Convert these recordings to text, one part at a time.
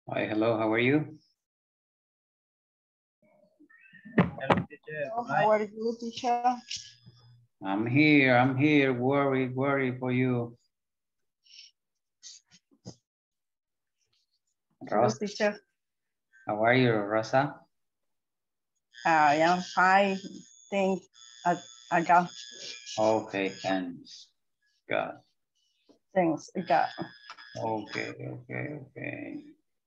Hi, hello, how are you? Hello, teacher. Hello, how are you, teacher? I'm here, worry for you. Hello, Rosa, teacher. how are you, Rosa? I am fine. Thank God. Okay, thanks. God. Thanks, God. Okay.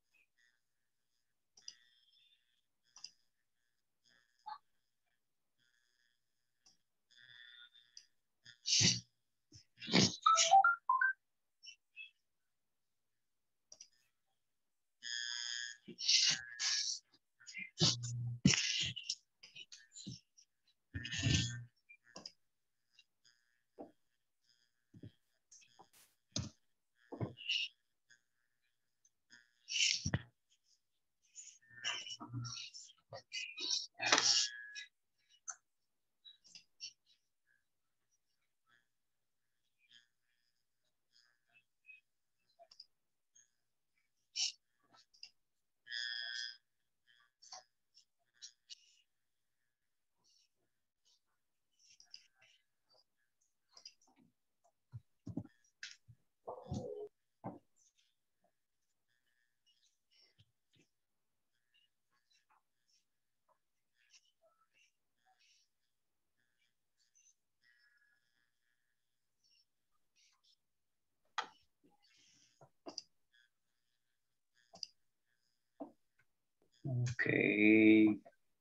Okay.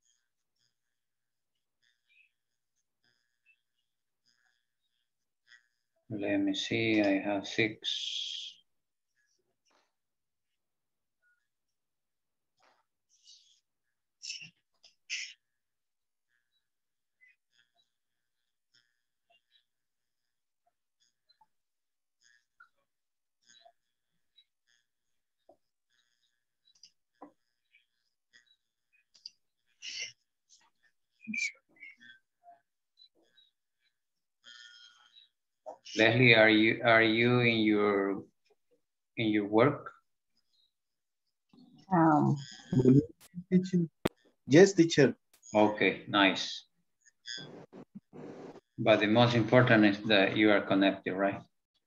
Let me see, I have 6. Leslie, are you in your work? Yes, teacher. Okay, nice. But the most important is that you are connected, right?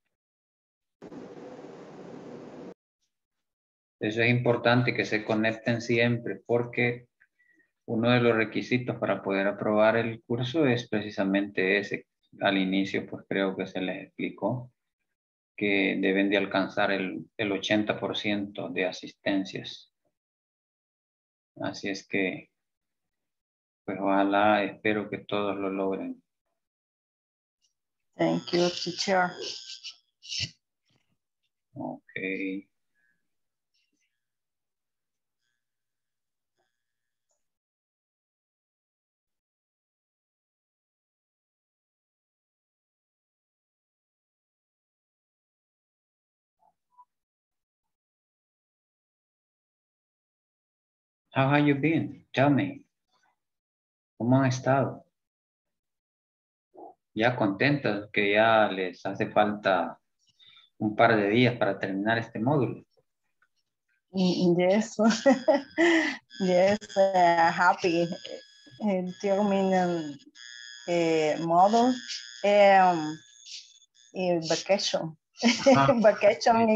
Eso es importante que se conecten siempre porque uno de los requisitos para poder aprobar el curso es precisamente ese. Al inicio, pues creo que se les explicó que deben de alcanzar el 80% de asistencias. Así es que, pues ojalá, espero que todos lo logren. Thank you, teacher. Okay. How have you been? Tell me. ¿Cómo han estado? Ya contentos que ya les hace falta un par de días para terminar este módulo. Yes, yes, happy. Terminal model in vacation. Vacation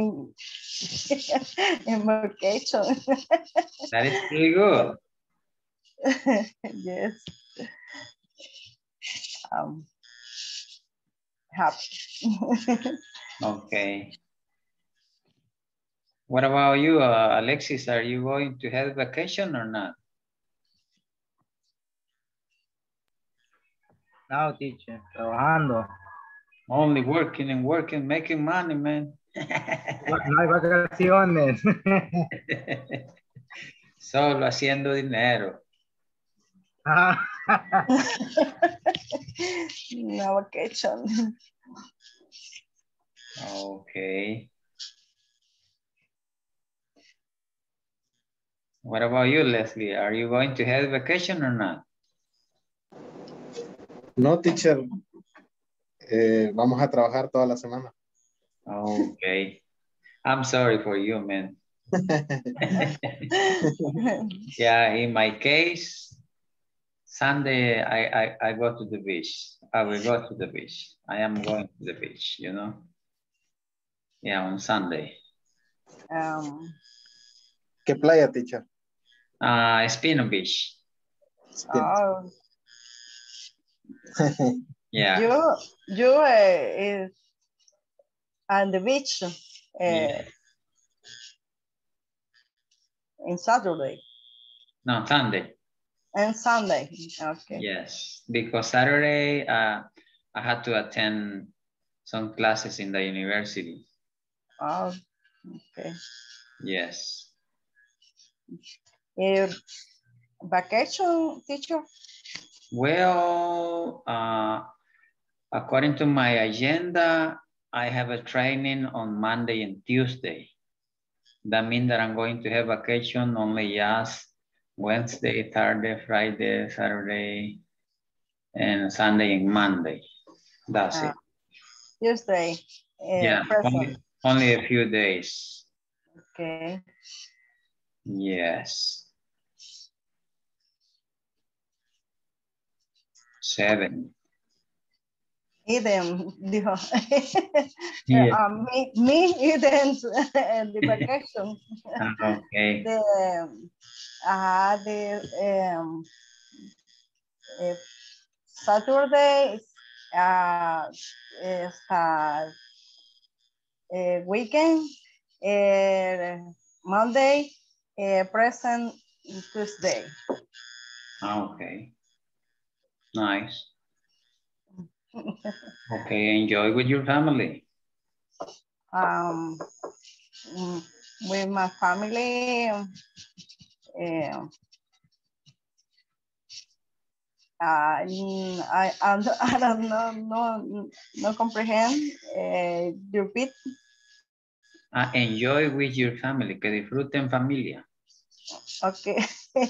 in vacation. That is pretty good. Yes. Happy. Okay. What about you, Alexis? Are you going to have vacation or not? No, teacher. Trabajando. Only working and working, making money, man. No hay vacaciones. Solo haciendo dinero. No vacation. Okay. What about you, Leslie? Are you going to have vacation or not? No, teacher. Vamos a trabajar toda la semana. Okay. I'm sorry for you, man. Yeah, in my case, Sunday I go to the beach. I will go to the beach. I am going to the beach, you know. Yeah, on Sunday. ¿Qué playa, teacher? Spino Beach. Oh, Yeah. you on the beach Yeah. in Saturday No, Sunday. and Sunday. Okay. Yes, because Saturday I had to attend some classes in the university. Oh, okay. Yes. Vacation, teacher? Well, according to my agenda, I have a training on Monday and Tuesday. That means that I'm going to have vacation only just Wednesday, Thursday, Friday, Saturday, and Sunday and Monday. That's it. Tuesday. Yeah, only a few days. Okay. Yes. 7. Idem, dijo. Yeah. Me idem the vacation. Okay. Saturday weekend, Monday, present Tuesday. Okay. Nice. Okay, enjoy with your family. With my family, I don't know, no comprehend. Repeat. Enjoy with your family, que disfruten familia. Okay.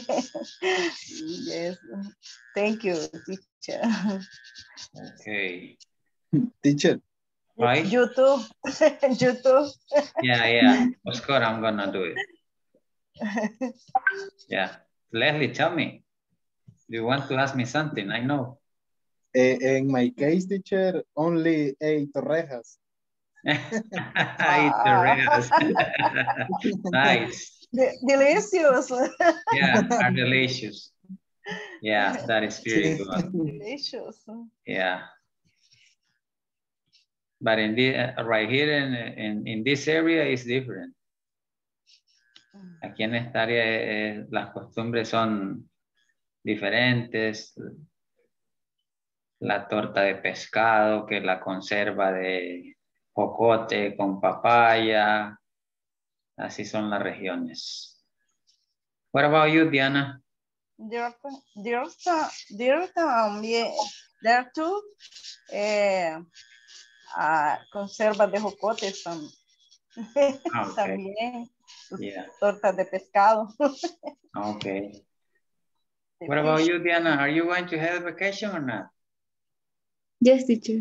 Yes. Thank you, teacher. Okay. Teacher. Right? You too. You too. Yeah. Of course, I'm gonna do it. Yeah. Leslie, tell me. Do you want to ask me something? I know. In my case, teacher, only 8 torrejas. Nice. Delicious. Yeah, are delicious. Yeah, that is very good. Delicious. Yeah. But in the, right here in this area is different. Aquí en esta área las costumbres son diferentes. La torta de pescado, que la conserva de jocote con papaya. Así son las regiones. What about you, Diana? There too, conserva de jocotes Okay. también. Yeah. Tortas de pescado. Okay. What about you, Diana? Are you going to have a vacation or not? Yes, teacher.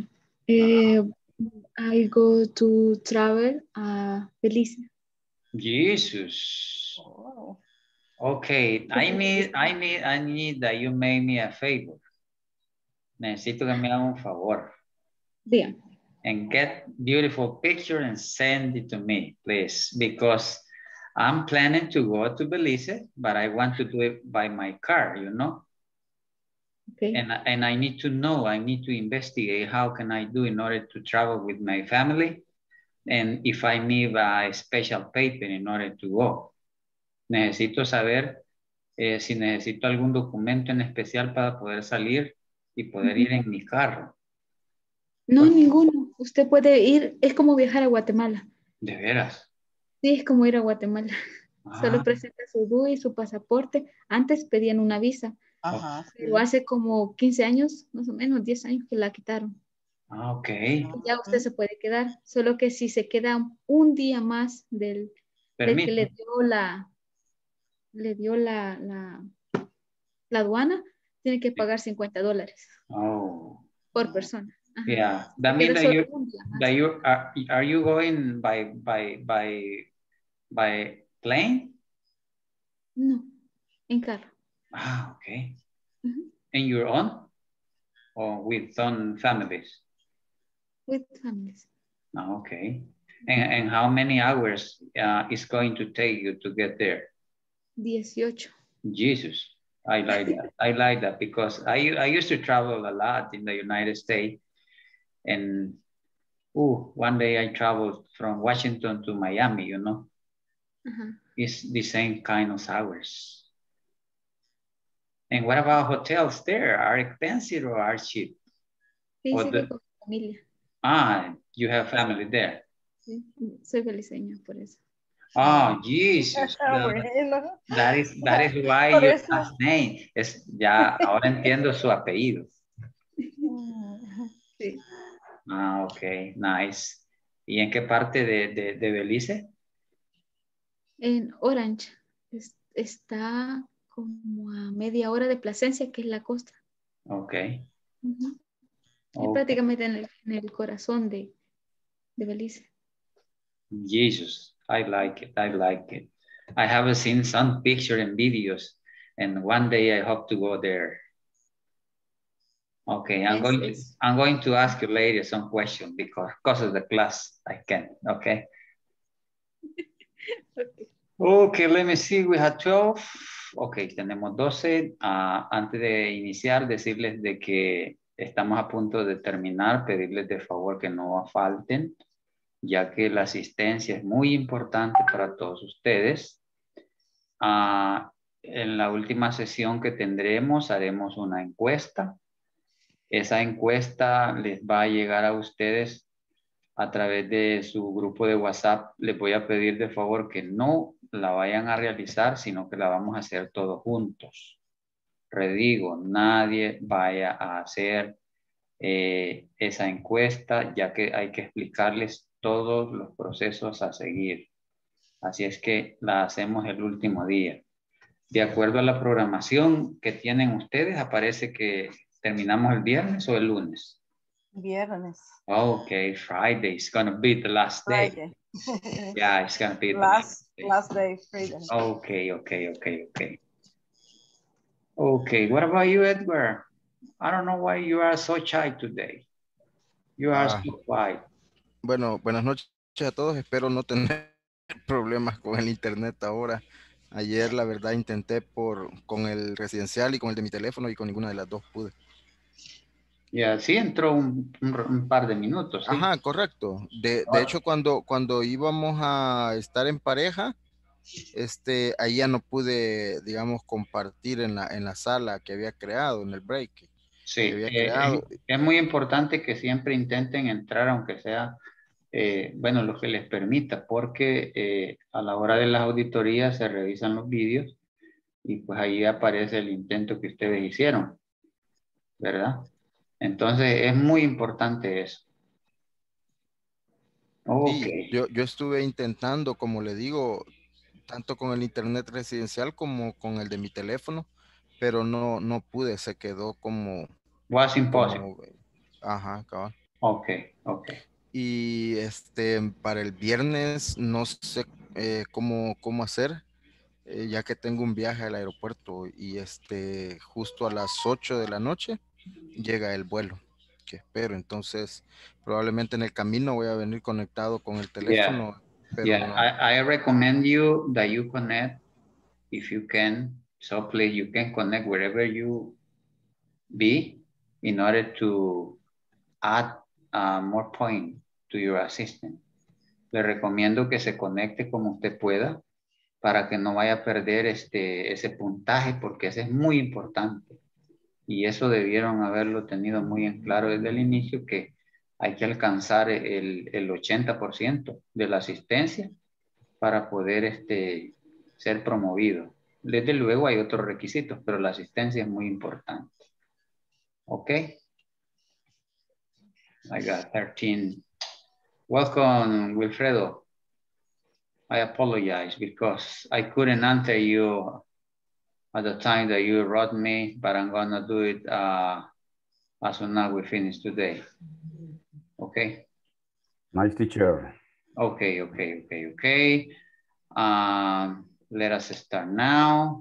I go to travel Belize. Jesus. Oh. Okay, I need that you make me a favor. Necesito que me haga un favor. Bien. And get beautiful picture and send it to me, please, because I'm planning to go to Belize, but I want to do it by my car, you know? Okay. And I need to know, I need to investigate how can I do in order to travel with my family, and if I need a special paper in order to go. Necesito saber si necesito algún documento en especial para poder salir y poder ir en mi carro. No, ninguno. Usted puede ir, es como viajar a Guatemala. ¿De veras? Sí, es como ir a Guatemala. Solo presenta su DUI, su pasaporte. Antes pedían una visa. Ajá. Pero hace como 15 años, más o menos 10 años que la quitaron. Ok. Ya usted se puede quedar. Solo que si se queda un día más del que le dio la aduana, tiene que pagar $50 por persona. Ajá. Yeah, that means that you are you going by Plane? No, en carro. Ah, okay. Ujú. In your own? Or with some families? With families. Oh, okay. And how many hours is going to take you to get there? 18. Jesus, I like that. I like that because I used to travel a lot in the United States. And one day I traveled from Washington to Miami, you know. It's the same kind of hours. And what about hotels there? Are expensive or are cheap? Dice que con familia. You have family there. Sí. Soy feliceña por eso. Oh, Jesus. Bueno. That is why Por your eso. last name. Ya, ahora entiendo su apellido. Sí. Ok, nice. ¿Y en qué parte de Belice? En Orange. Está como a media hora de Plasencia, que es la costa. Ok. Es prácticamente en el corazón de Belice. Jesus, I like it. I like it. I have seen some pictures and videos, and one day I hope to go there. Okay, I'm going to ask you later some questions because of the class I can. Okay. Okay, let me see. We have 12. Ok, tenemos 12. Antes de iniciar, decirles de que estamos a punto de terminar, pedirles de favor que no falten, ya que la asistencia es muy importante para todos ustedes. En la última sesión que tendremos, haremos una encuesta. Esa encuesta les va a llegar a ustedes a través de su grupo de WhatsApp. Les voy a pedir de favor que no la vayan a realizar, sino que la vamos a hacer todos juntos. Redigo, nadie vaya a hacer esa encuesta, ya que hay que explicarles todos los procesos a seguir. Así es que la hacemos el último día. De acuerdo a la programación que tienen ustedes, aparece que terminamos el viernes o el lunes. Viernes. Okay, Friday is going to be the last day. Friday. Yeah, it's going to be last day, Friday. Okay. Okay, what about you, Edward? I don't know why you are so shy today. You are so quiet. Bueno, buenas noches a todos. Espero no tener problemas con el internet ahora. Ayer, la verdad, intenté con el residencial y con el de mi teléfono y con ninguna de las dos pude. Ya, sí entró un par de minutos. ¿Sí? Ajá, correcto. De hecho, cuando íbamos a estar en pareja, ahí ya no pude, digamos, compartir en la sala que había creado, en el break. Sí, que había creado. Es muy importante que siempre intenten entrar, aunque sea, bueno, lo que les permita, porque a la hora de las auditorías se revisan los vídeos y pues ahí aparece el intento que ustedes hicieron, ¿verdad? Entonces es muy importante eso. Sí, yo estuve intentando, como le digo, tanto con el internet residencial como con el de mi teléfono, pero no pude, se quedó como... Was impossible. Ajá, cabal. Ok. Y para el viernes no sé cómo hacer, ya que tengo un viaje al aeropuerto y justo a las 8 de la noche llega el vuelo que espero. Entonces, probablemente en el camino voy a venir conectado con el teléfono. Pero no. I recommend you that you connect if you can. So please, you can connect wherever you be in order to add more point to your assistant. Le recomiendo que se conecte como usted pueda para que no vaya a perder ese puntaje, porque ese es muy importante. Y eso debieron haberlo tenido muy en claro desde el inicio, que hay que alcanzar el 80% de la asistencia para poder ser promovido. Desde luego hay otros requisitos, pero la asistencia es muy importante. ¿Ok? I got 13. Welcome, Wilfredo. I apologize because I couldn't answer you at the time that you wrote me, but I'm gonna do it as soon as we finish today. Okay? Nice teacher. Okay. Let us start now.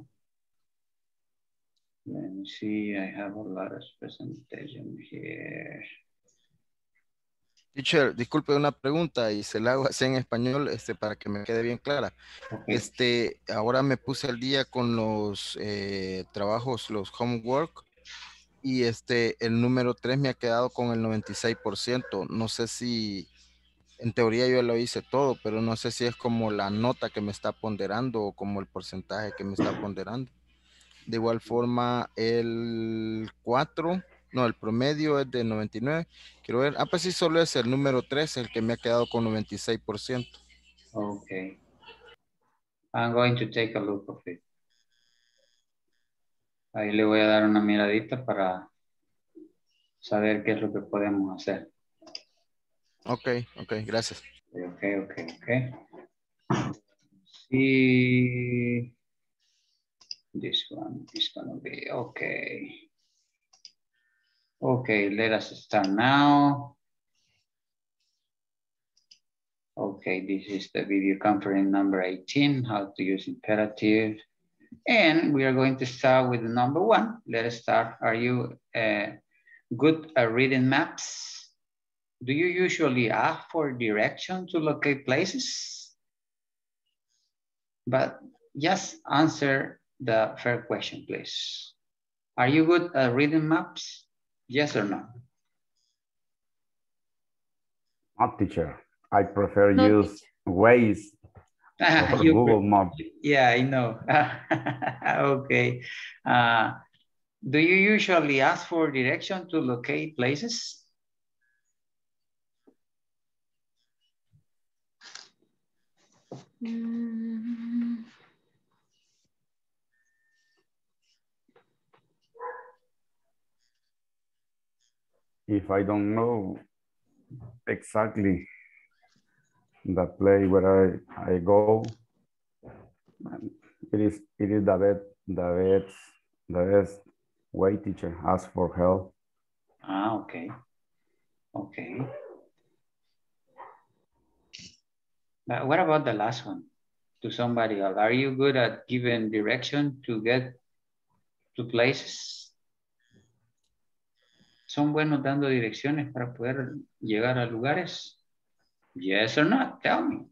Let me see, I have a lot of presentation here. Teacher, disculpe una pregunta y se la hago así en español para que me quede bien clara. Okay. Ahora me puse al día con los trabajos, los homework, y el número 3 me ha quedado con el 96%. No sé si, en teoría yo lo hice todo, pero no sé si es como la nota que me está ponderando o como el porcentaje que me está ponderando. De igual forma, el 4, no, el promedio es de 99. Quiero ver, pues sí, solo es el número 3 el que me ha quedado con 96%. Okay. I'm going to take a look of it. Ahí le voy a dar una miradita para saber qué es lo que podemos hacer. Ok, gracias. Okay. See, this one is gonna be okay. Okay, let us start now. Okay, this is the video conference number 18, how to use imperative. And we are going to start with the number 1. Let us start. Are you good at reading maps? Do you usually ask for direction to locate places? But just answer the fair question, please. Are you good at reading maps? Yes or no? Not teacher. I prefer use Waze or Google Maps. Yeah, I know. Okay. Do you usually ask for direction to locate places? If I don't know exactly the place where I go, it is the best way, teacher. Ask for help. Okay. But what about the last one? To somebody else. Are you good at giving direction to get to places? ¿Son buenos dando direcciones para poder llegar a lugares? Yes or not? Tell me.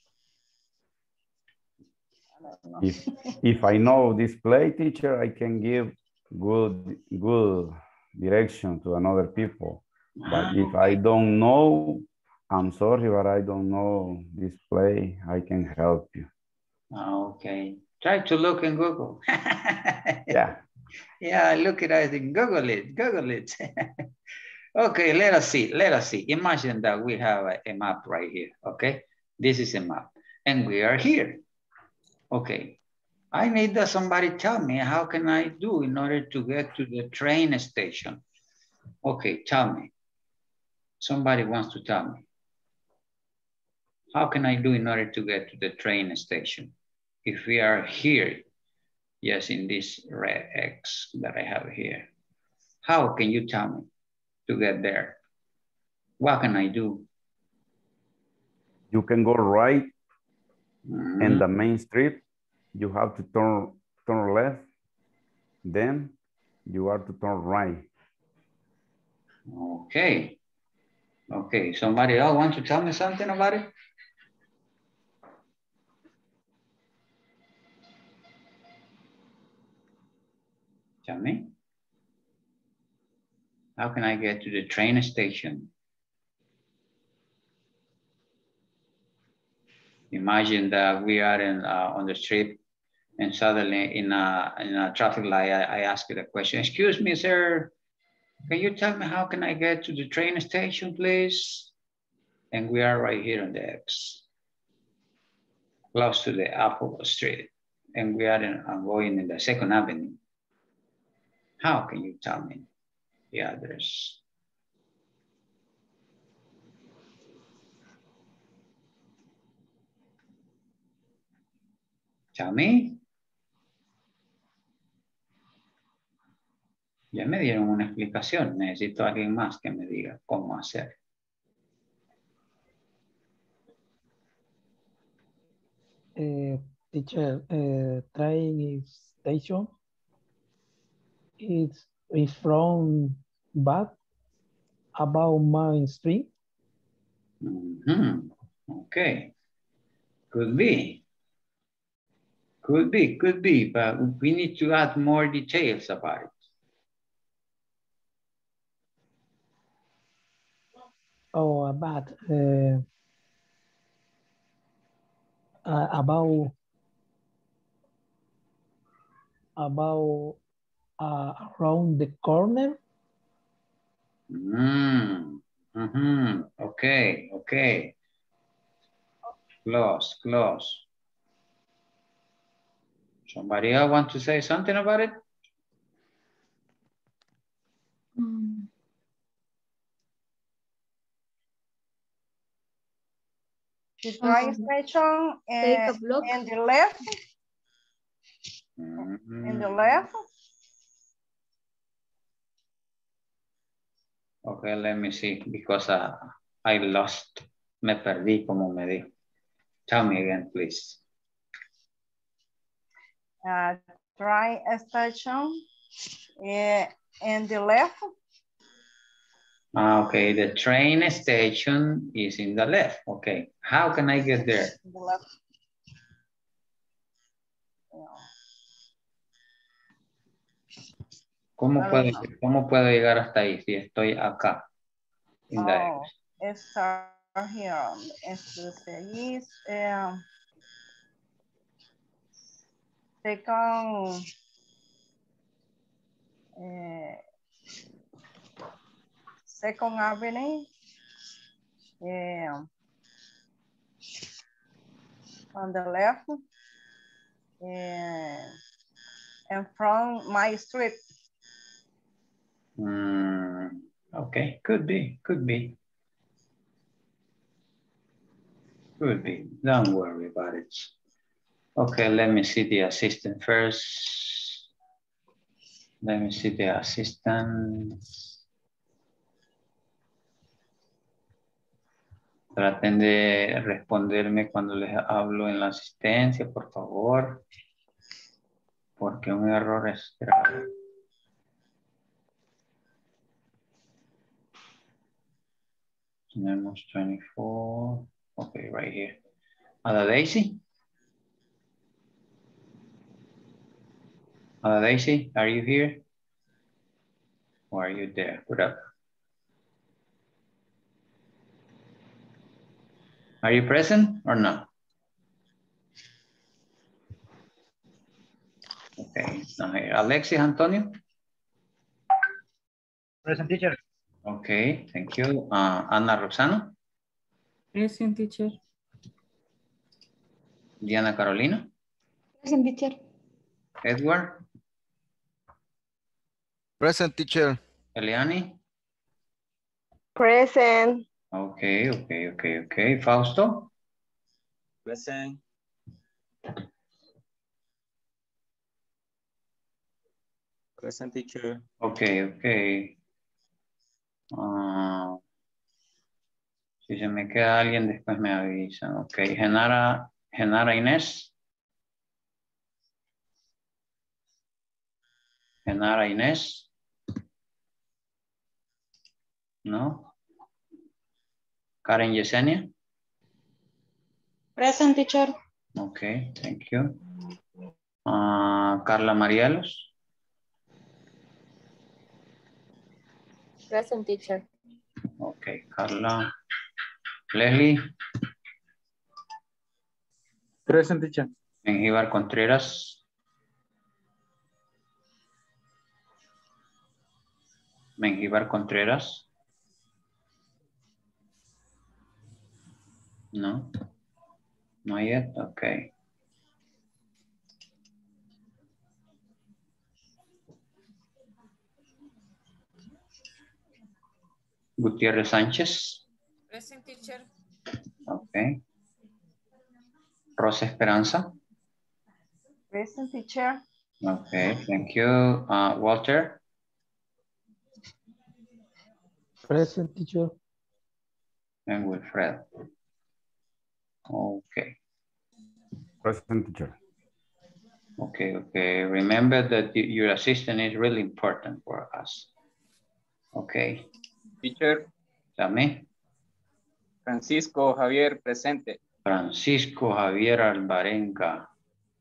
If I know this place, teacher, I can give good direction to another people. But if I don't know, I'm sorry, but I don't know this place. I can help you. Okay. Try to look in Google. Yeah. Yeah, look at it and Google it. Okay, let us see. Imagine that we have a map right here, okay? This is a map, and we are here. Okay, I need that somebody tell me how can I do in order to get to the train station. Okay, tell me. Somebody wants to tell me. How can I do in order to get to the train station? If we are here, yes, in this red X that I have here. How can you tell me to get there? What can I do? You can go right in the main street. You have to turn left. Then you have to turn right. Okay, somebody else want to tell me something about it? Tell me. How can I get to the train station? Imagine that we are on the street and suddenly in a traffic light, I ask you the question, excuse me, sir, can you tell me how can I get to the train station, please? And we are right here on the X, close to the Apple Street. And we are going in the 2nd Avenue. How can you tell me the address? Tell me. Ya me dieron una explicación. Necesito a alguien más que me diga cómo hacer. Teacher, train station is from back about Main Street. Okay. Could be. Could be, but we need to add more details about it. Oh, about around the corner. Okay. Close. Somebody else want to say something about it? The train station take a block. in the left. In the left. Okay, let me see, because I lost. Me perdí, como me dijo. Tell me again, please. Train station in the left. Okay, the train station is in the left. Okay, how can I get there? The left. ¿Cómo puedo llegar hasta ahí si estoy acá? Start here. Esto es second Second Avenue. On the left. And from my street. Okay, could be. Don't worry about it. Okay, let me see the assistant first. Let me see the assistant. Traten de responderme cuando les hablo en la asistencia, por favor. Porque un error es grave. Tenemos 24. Okay, right here. Ada Daisy? Ada Daisy, are you here? Or are you there? Put up. Are you present or not? Okay, not here. Alexis Antonio? Present, teacher. Okay, thank you. Ana Roxana? Present, teacher. Diana Carolina? Present, teacher. Edward? Present, teacher. Eliani? Present. Okay. Fausto? Present. Present, teacher. Okay. Si se me queda alguien, después me avisan. Ok, Genara Inés. Genara Inés. No. Karen Yesenia. Present, teacher. Ok, thank you. Carla Marielos. Present, teacher. Ok, Carla. Leslie. Present, teacher. Mengíbar Contreras. Mengíbar Contreras. No. Not yet, okay. Gutiérrez Sánchez. Present, teacher. Okay. Rosa Esperanza. Present, teacher. Okay, thank you. Walter. Present, teacher. And Wilfred. Okay. Present, teacher. Okay, okay. Remember that your assistant is really important for us. Okay. Teacher. Dame. Francisco Javier, presente. Francisco Javier Alvarenga.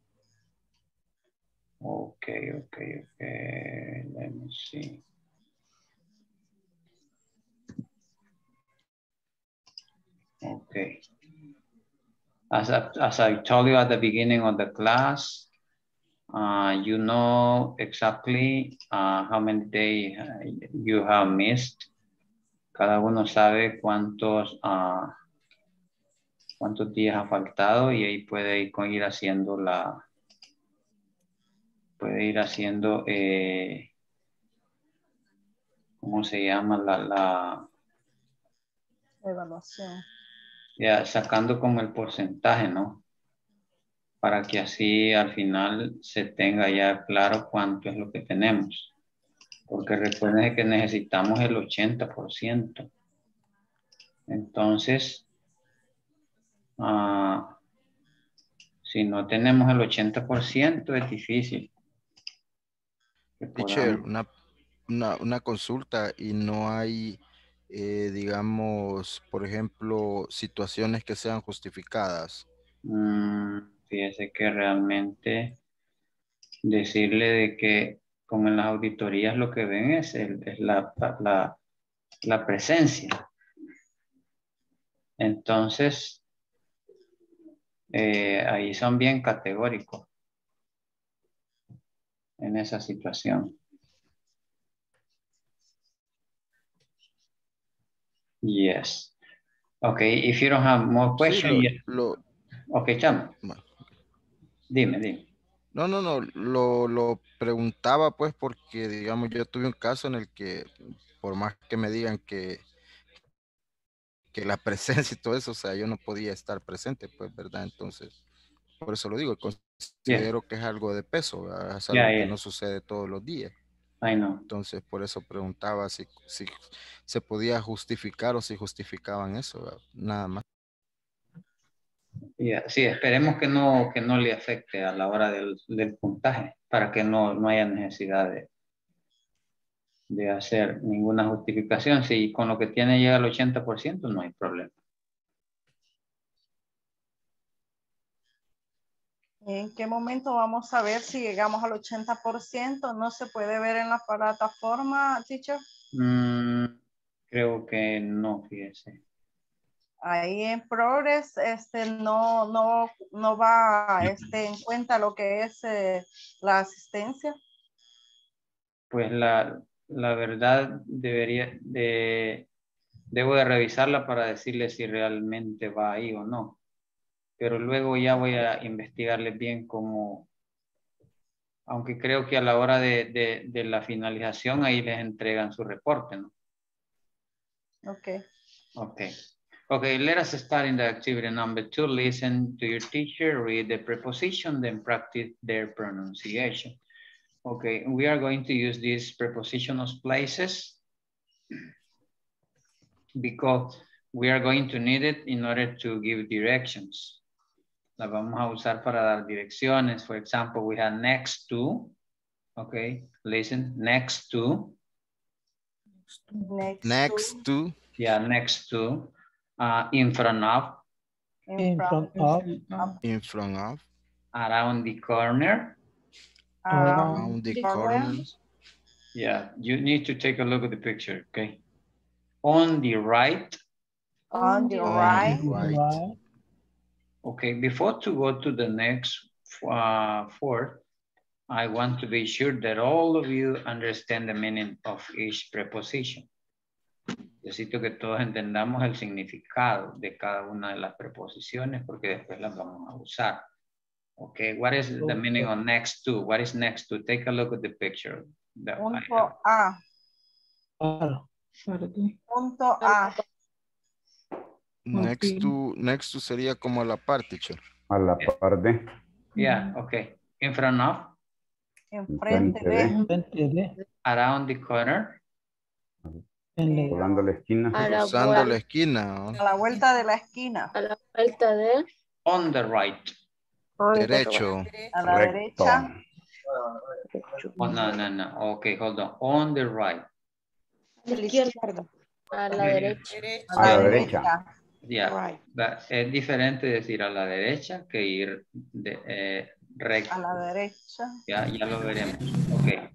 Okay, okay, okay. Let me see. Okay. As I told you at the beginning of the class, you know exactly how many days you have missed. Cada uno sabe cuántos días ha faltado y ahí puede ir haciendo ¿cómo se llama? La Evaluación. Ya, sacando como el porcentaje, ¿no? Para que así al final se tenga ya claro cuánto es lo que tenemos. Porque recuerden que necesitamos el 80%. Entonces, si no tenemos el 80% es difícil. Teacher, una consulta y no hay, digamos, por ejemplo, situaciones que sean justificadas. Fíjese que realmente decirle de que como en las auditorías lo que ven es la presencia. Entonces, ahí son bien categóricos en esa situación. Yes. Okay, if you don't have more questions. Sí, Okay, chamo. Dime. No, lo preguntaba pues porque, digamos, yo tuve un caso en el que, por más que me digan que la presencia y todo eso, o sea, yo no podía estar presente, pues, ¿verdad? Entonces, por eso lo digo, considero que es algo de peso, ¿verdad? Es algo que no sucede todos los días. I know. Entonces, por eso preguntaba si se podía justificar o si justificaban eso, ¿verdad? Nada más. Sí, esperemos que no le afecte a la hora del puntaje, para que no haya necesidad de hacer ninguna justificación. Si con lo que tiene llega al 80%, no hay problema. ¿En qué momento vamos a ver si llegamos al 80%? ¿No se puede ver en la plataforma, teacher? Creo que no, fíjese. Ahí en Progress no va en cuenta lo que es la asistencia. Pues la verdad debo de revisarla para decirle si realmente va ahí o no. Pero luego ya voy a investigarles bien cómo, aunque creo que a la hora de la finalización ahí les entregan su reporte, ¿no? Okay, let us start in the activity number 2. Listen to your teacher, read the preposition, then practice their pronunciation. Okay, we are going to use these prepositional places because we are going to need it in order to give directions. La vamos a usar para dar direcciones. For example, we have next to. Okay, listen, next to. Next to. Yeah, next to. In front of. In front of. In front of. Around the corner. Around the corner. Yeah, you need to take a look at the picture, okay? On the right. On the right. Okay, before to go to the next fourth, I want to be sure that all of you understand the meaning of each preposition. Necesito que todos entendamos el significado de cada una de las preposiciones porque después las vamos a usar. Okay, what is the meaning of next to? What is next to? Take a look at the picture. Punto A. Punto A. Next to sería como a la parte, teacher. A la parte. Yeah, okay. In front of. Enfrente de. Around the corner. Volando la esquina. Cruzando la esquina. A la vuelta de la esquina. A la vuelta de. On the right. Derecho. A la derecha. Oh, no. Okay, hold on. On the right. A la izquierda. A la derecha. A la derecha. Yeah. Es diferente decir a la derecha que ir recto. A la derecha. Ya lo veremos. Okay.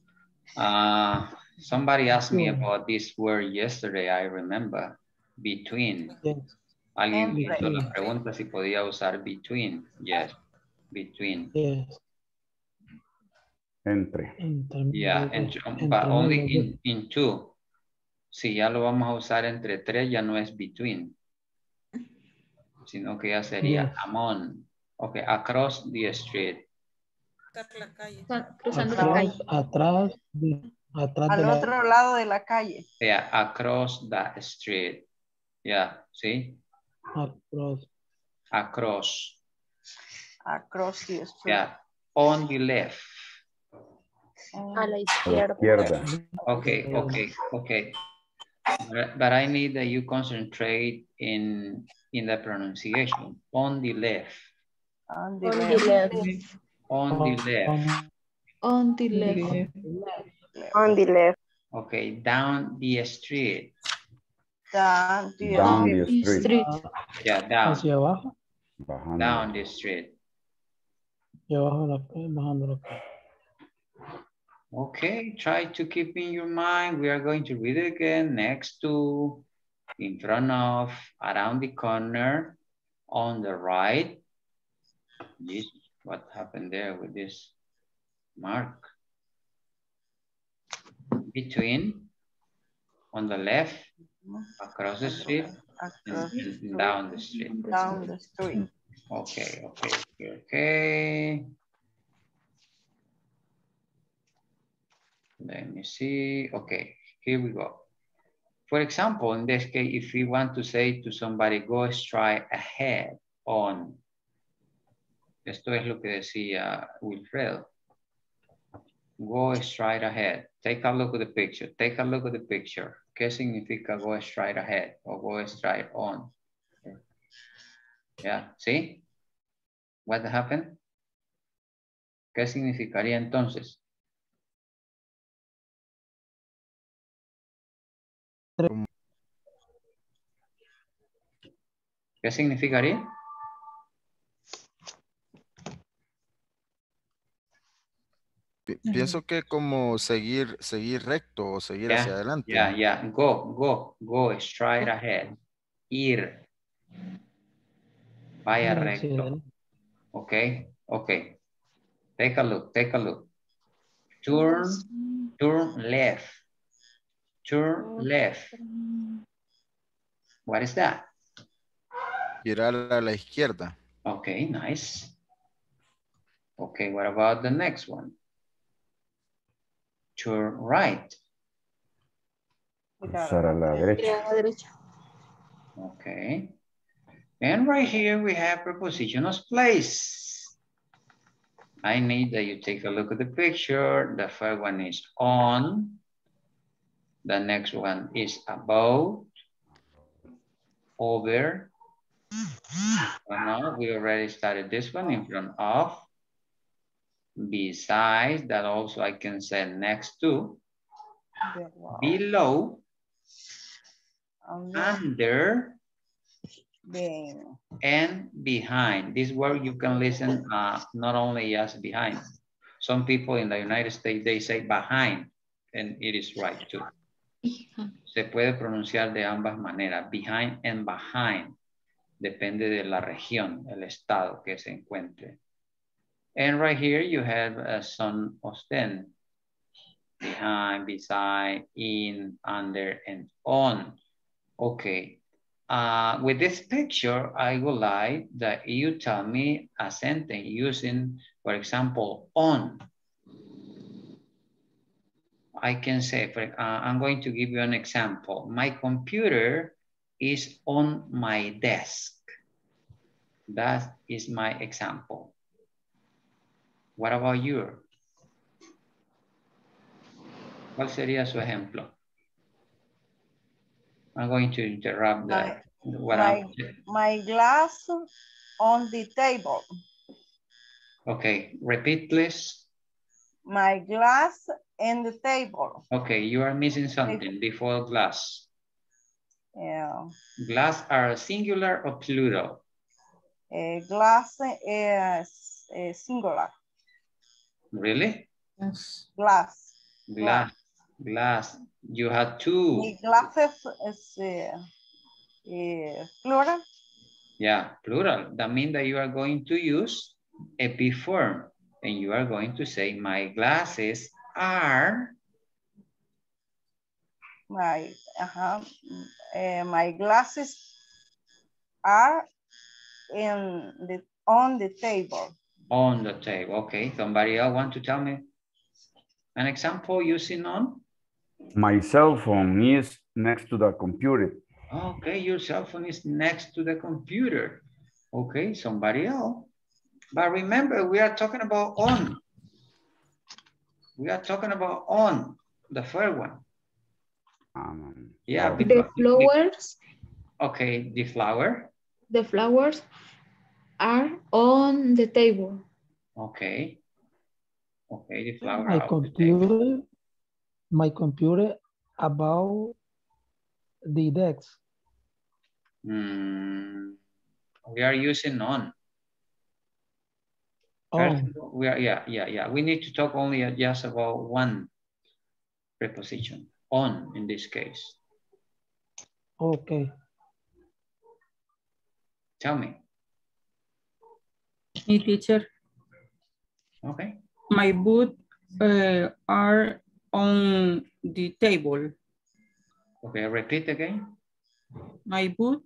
Somebody asked me about this word yesterday, I remember. Between. Yes. Alguien me Entre. hizo la pregunta si podía usar between. Yes, between. Yes. Entre. Yeah, but only in two. Si ya lo vamos a usar entre tres, ya no es between. Sino que ya sería Yes. among. Okay, across the street. Cruzando la calle. Atrás Al de la... otro lado de la calle. Yeah, across the street. Yeah, see? Across. Across. Across the street. Yeah, on the left. A la A la izquierda. izquierda. Okay. But I need that you concentrate in the pronunciation. On the left. On the On left. the left. On the left. On the left. On the left. Okay, down the street. Down the Down street. the street. Street. Yeah, down. Hacia abajo. Bajando. Down the street. Y abajo bajando la calle. Okay, try to keep in your mind. We are going to read it again. Next to, in front of, around the corner, on the right. This, what happened there with this mark? Between, on the left, across the street, and down the street. Down the street. Okay. Let me see. Okay, here we go. For example, in this case, if we want to say to somebody, go straight ahead on. Esto es lo que decía Wilfredo. Go straight ahead. Take a look at the picture. Take a look at the picture. ¿Qué significa go straight ahead o go straight on? Yeah, see? What happened? ¿Qué significaría entonces? ¿Qué significaría? Pienso que como seguir recto o seguir hacia adelante. Yeah. Go straight ahead. Ir. Vaya recto. Okay. Take a look. Turn left. Turn left. What is that? Girar a la izquierda. Okay, nice. Okay, what about the next one? Turn right. Cruzar a la derecha. Okay. And right here we have preposition of place. I need that you take a look at the picture. The first one is on. The next one is about, over. Now we already started this one, in front of, besides, that also I can say next to, below, under, and behind. This word you can listen not only as behind. Some people in the United States, they say behind, and it is right too. Se puede pronunciar de ambas maneras, behind and behind. Depende de la región, el estado que se encuentre. And right here you have some of them. Behind, beside, in, under, and on. Okay. With this picture, I would like that you tell me a sentence using, for example, on. I can say, I'm going to give you an example. My computer is on my desk. That is my example. What about you? ¿Cuál sería su ejemplo? I'm going to interrupt that. My glass on the table. Okay, repeat please. My glass in the table. Okay, you are missing something before glass. Yeah. Glass are singular or plural? Glass is singular. Really? Yes. Glass. Glass. You have two. The glasses is plural. Yeah, plural. That means that you are going to use a be form. And you are going to say, my glasses are. My glasses are on the table. On the table. Okay. Somebody else want to tell me an example using on? My cell phone is next to the computer. Okay, your cell phone is next to the computer. Okay, somebody else. But remember, we are talking about on. We are talking about on, the first one. Yeah. The flowers. Okay, the flower. The flowers are on the table. Okay. Okay, the flower. My computer about the desk. We are using on. On. We are, yeah. We need to talk only just about one preposition. On in this case. Okay. Tell me. Hey, teacher. Okay. My boots are on the table. Okay, repeat again. My boots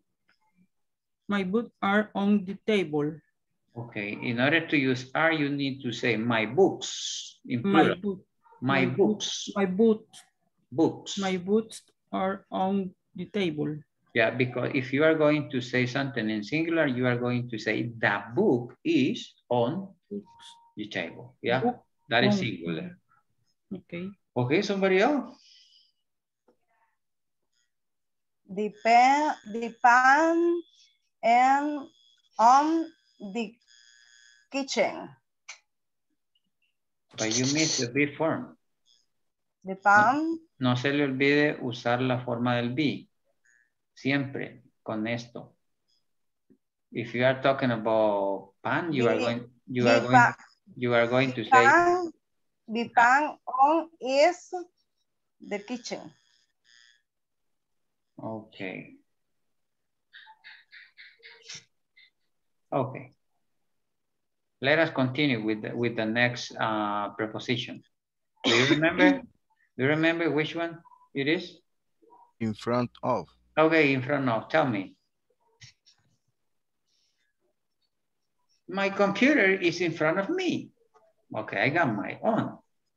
are on the table. Okay, in order to use are, you need to say my books in My plural. boots. My books. My boots. Books. My boots are on the table. Yeah, because if you are going to say something in singular, you are going to say the book is on the table. Yeah, book that is singular. Okay. Okay, somebody else? The pan and on the kitchen. But you missed the be form. The pan. No se le olvide usar la forma del be. Siempre con esto. If you are talking about pan, you are going to say the pan on is the kitchen. Okay. Okay. Let us continue with the next preposition. Do you remember? Do you remember which one it is? In front of. Okay, in front of. Tell me. My computer is in front of me. Okay, I got my own.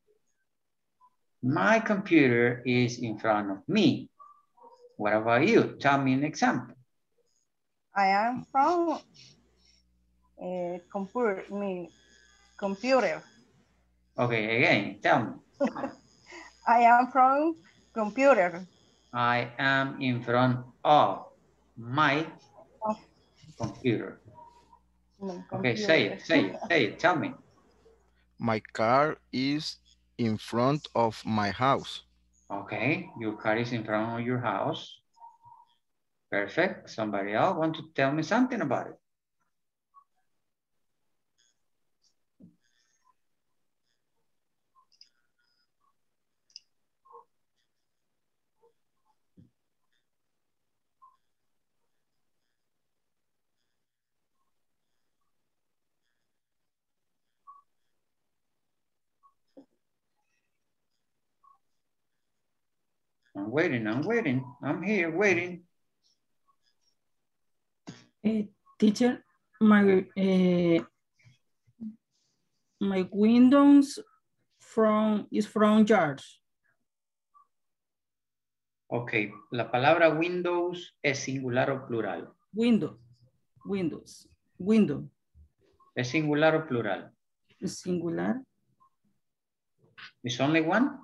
My computer is in front of me. What about you? Tell me an example. I am from computer. Okay, again, tell me. I am from computer. I am in front of my computer. Okay, say it, tell me. My car is in front of my house. Okay, your car is in front of your house. Perfect. Somebody else want to tell me something about it? I'm waiting. I'm here waiting. Teacher, my windows is from jars. Ok, la palabra Windows es singular o plural. Window. ¿Es singular o plural? Es singular. ¿Is only one?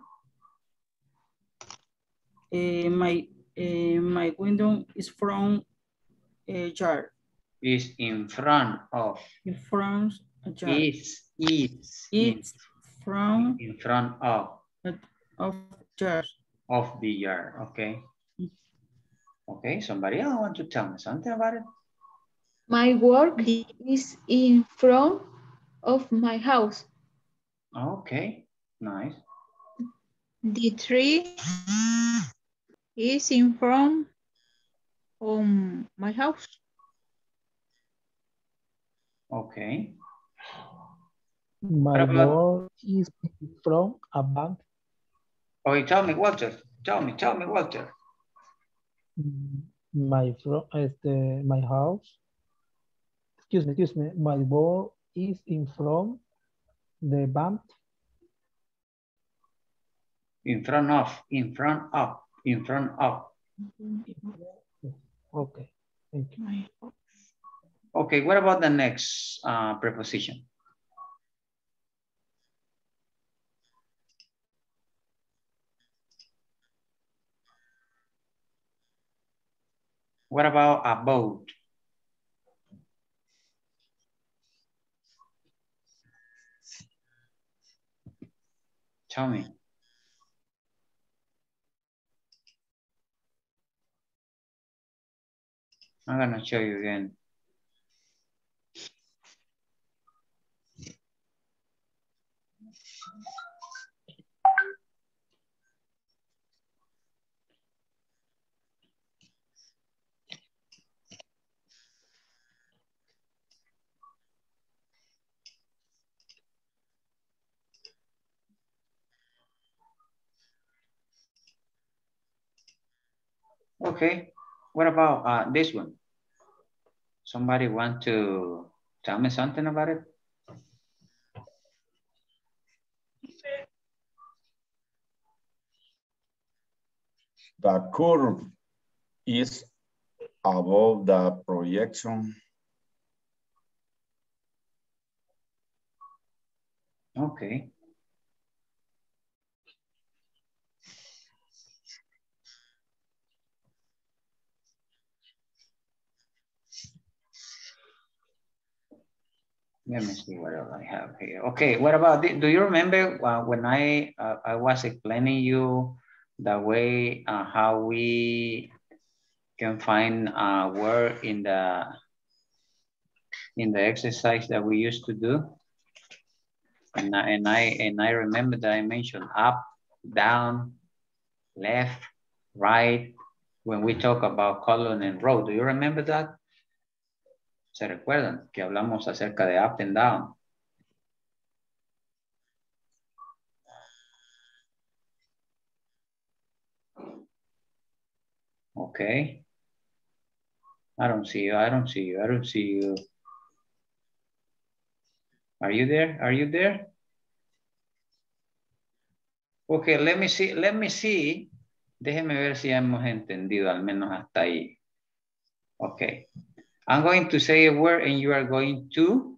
My window is from a jar. Is in front of. In front a jar. Is Is. It's from. In front of. Of yard. Of the yard, okay. Okay, somebody else want to tell me something about it? My work is in front of my house. Okay, nice. The tree is in front of my house. Okay. My work is from a bank. Okay, tell me, Walter. Tell me, Walter. My house. Excuse me. My work is in front the bank. In front of. Okay, thank you. Okay, what about the next preposition? What about about? Tell me. I'm gonna show you again. Okay, what about this one? Somebody want to tell me something about it? The curve is above the projection. Okay. Let me see what else I have here. Okay, what about this? Do you remember when I was explaining you the way how we can find a word in the exercise that we used to do? And I remember that I mentioned up, down, left, right, when we talk about column and row. Do you remember that? ¿Se recuerdan que hablamos acerca de up and down? Okay. I don't see you. Are you there? Okay, let me see. Déjeme ver si hemos entendido, al menos hasta ahí. Okay. I'm going to say a word and you are going to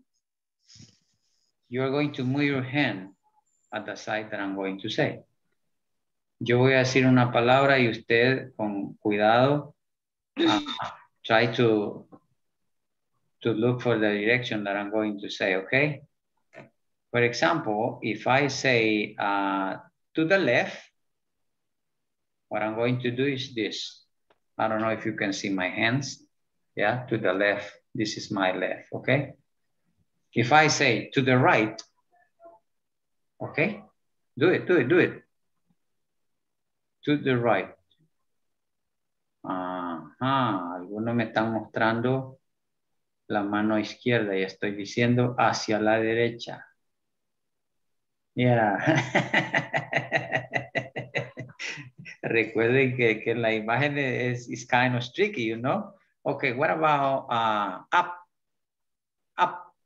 move your hand at the side that I'm going to say. Yo voy a decir una palabra y usted con cuidado try to look for the direction that I'm going to say, okay? For example, if I say to the left, what I'm going to do is this. I don't know if you can see my hands. Yeah, to the left, this is my left, okay? If I say to the right, okay? Do it. To the right. Algunos me están mostrando la mano izquierda y estoy diciendo hacia la derecha. Yeah. Recuerden que la imagen is kind of tricky, you know? Okay, what about up? Up.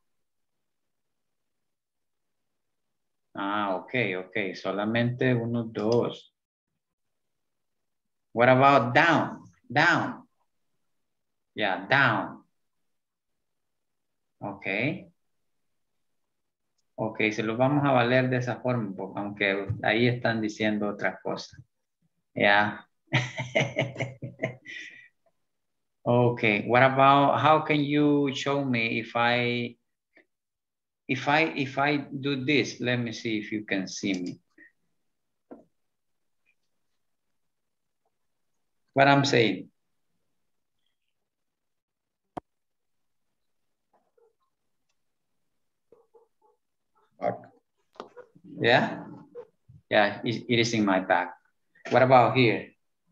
Okay. Solamente 1, 2. What about down? Down. Yeah, down. Okay. Ok, se los vamos a valer de esa forma, aunque ahí están diciendo otra cosa. Yeah. Okay, what about, how can you show me if I if I do this, let me see if you can see me. What I'm saying. Back. Yeah? Yeah, it is in my back. What about here?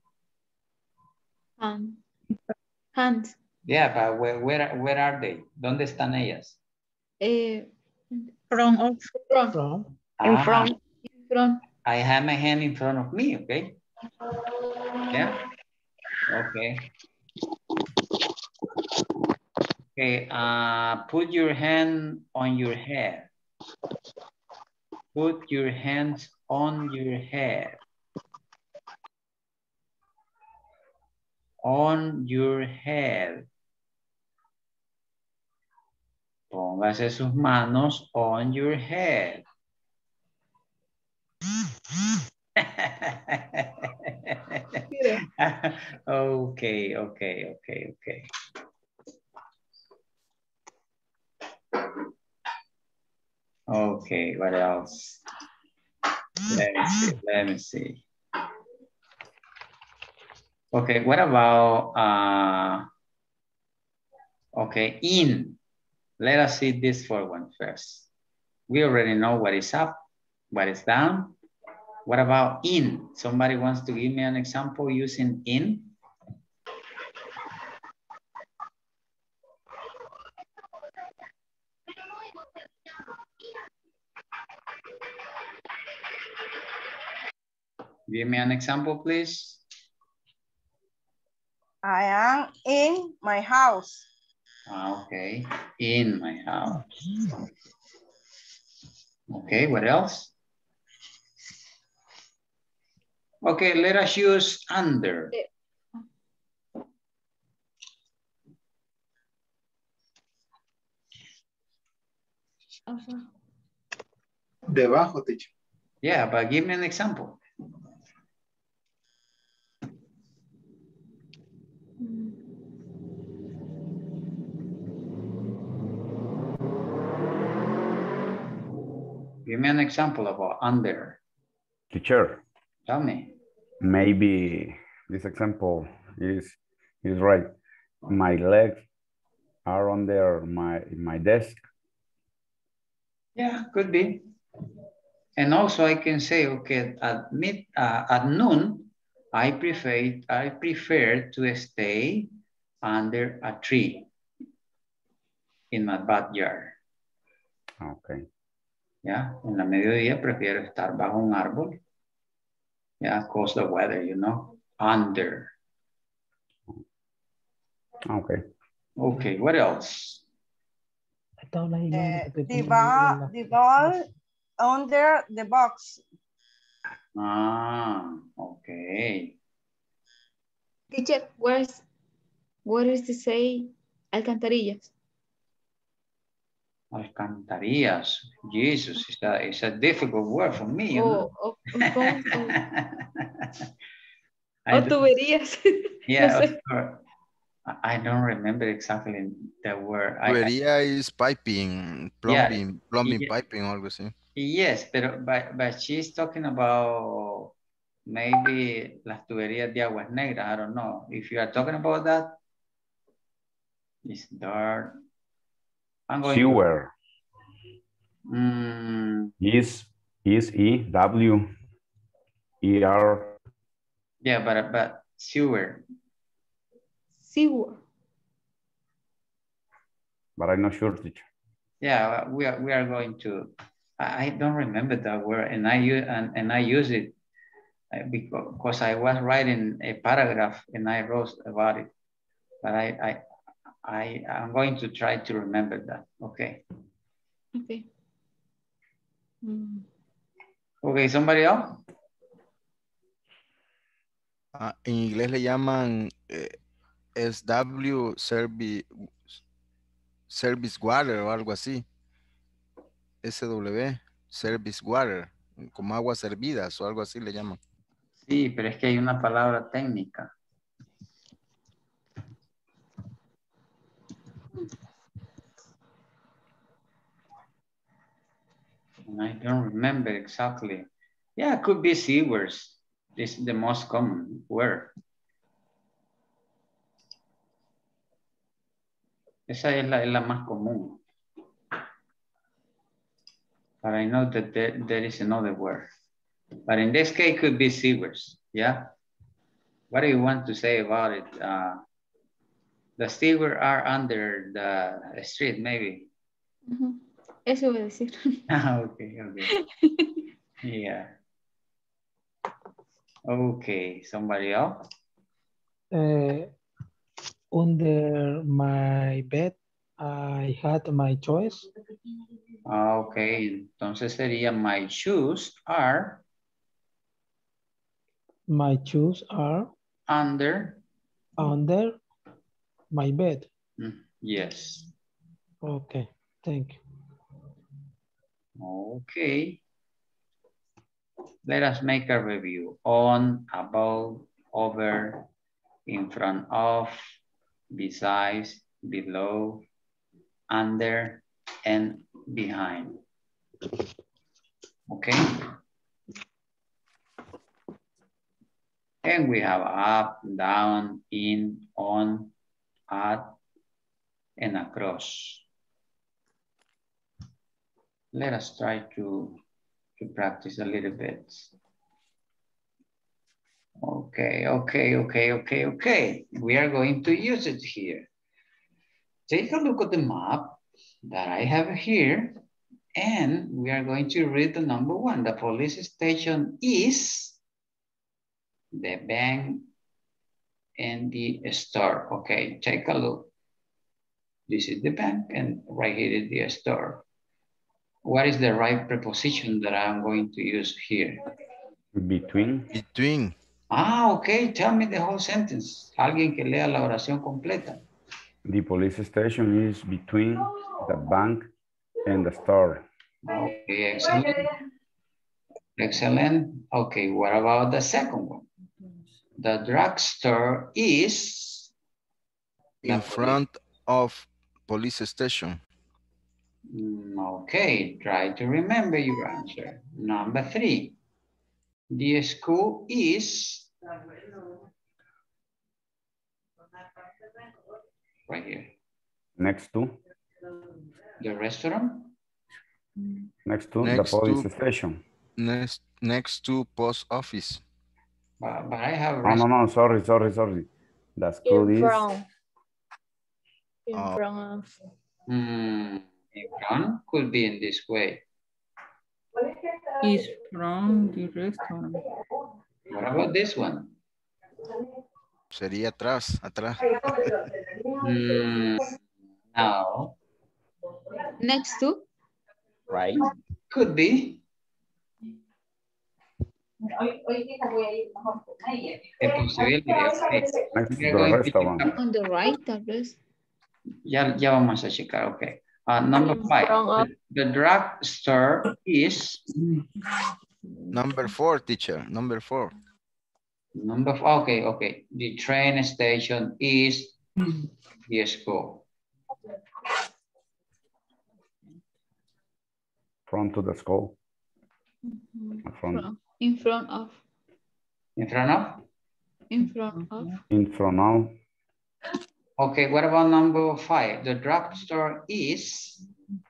Hands. Yeah, but where are they? ¿Dónde están ellas? Front. In front. I have my hand in front of me, okay? Yeah? Okay. Okay, put your hand on your head. Put your hands on your head. On your head. Póngase sus manos on your head. Okay. Okay, what else? Let me see. Okay, what about, okay, in. Let us see this for one first. We already know what is up, what is down. What about in? Somebody wants to give me an example using in? Give me an example, please. I am in my house. Okay, in my house. Okay, what else? Okay, let us use under. Debajo, teacher. Yeah, but give me an example. Give me an example about under. Teacher. Tell me. Maybe this example is right. My legs are under my desk. Yeah, could be. And also I can say, okay, at noon, I prefer to stay under a tree in my backyard. Okay. Yeah, en la mediodía prefiero estar bajo un árbol. Yeah, cause the weather, you know, under. Okay. Okay, what else? The ball under the box. Ah, okay. Teacher, what is to say alcantarillas? Alcantarillas. Jesus, it's a difficult word for me. You know? Tuberías. Yeah, No of course. I don't remember exactly the word. Tubería is piping, plumbing, yeah, piping, algo así. Yes, but she's talking about maybe las tuberías de aguas negras. I don't know. If you are talking about that, it's dark. I'm going Sewer. Is E-W-E-R. Yeah, but sewer. Sewer. But I'm not sure, teacher. Yeah, we are going to. I don't remember that word, and I use it because I was writing a paragraph and I wrote about it. But I'm going to try to remember that. Okay. Okay. Okay, somebody else? En inglés le llaman SW service water o algo así. SW, service water, como aguas servidas o algo así le llaman. Sí, pero es que hay una palabra técnica. I don't remember exactly. Yeah, it could be sewers. This is the most common word. Esa es la más común. But I know that there is another word. But in this case, it could be sewers. Yeah. What do you want to say about it? The sewers are under the street, maybe. Eso voy a decir. Okay. Yeah. Okay, somebody else? Under my bed, I had my choice. Okay, entonces sería my shoes are. My shoes are. Under my bed. Yes. Okay, thank you. Okay. Let us make a review. On, above, over, in front of, besides, below, under, and behind. Okay. And we have up, down, in, on, at, and across. Let us try to practice a little bit. Okay. We are going to use it here. Take a look at the map that I have here, and we are going to read the number 1. The police station is the bank and the store. Okay, take a look. This is the bank, and right here is the store. What is the right preposition that I'm going to use here? Between. Between. Ah, okay. Tell me the whole sentence. Alguien que lea la oración completa. The police station is between the bank and the store. Okay, excellent. Excellent. Okay, what about the second one? The drugstore is in front of police station. Okay, try to remember your answer. Number 3. The school is right here. Next to. The restaurant? Next to the police station. Next to post office. But I have... No, sorry. The school is... In front of. In front could be in this way. Is from the restaurant. What about this one? Sería atrás. No. Next to? Right. Could be. Next to the restaurant. On the right, tal vez. Ya vamos a checar, okay. Number 5, the drugstore is... Number 4, teacher, number 4. Okay. The train station is the school. Front to the school. In front of. In front of? In front of. In front of. Okay, what about number 5? The drugstore is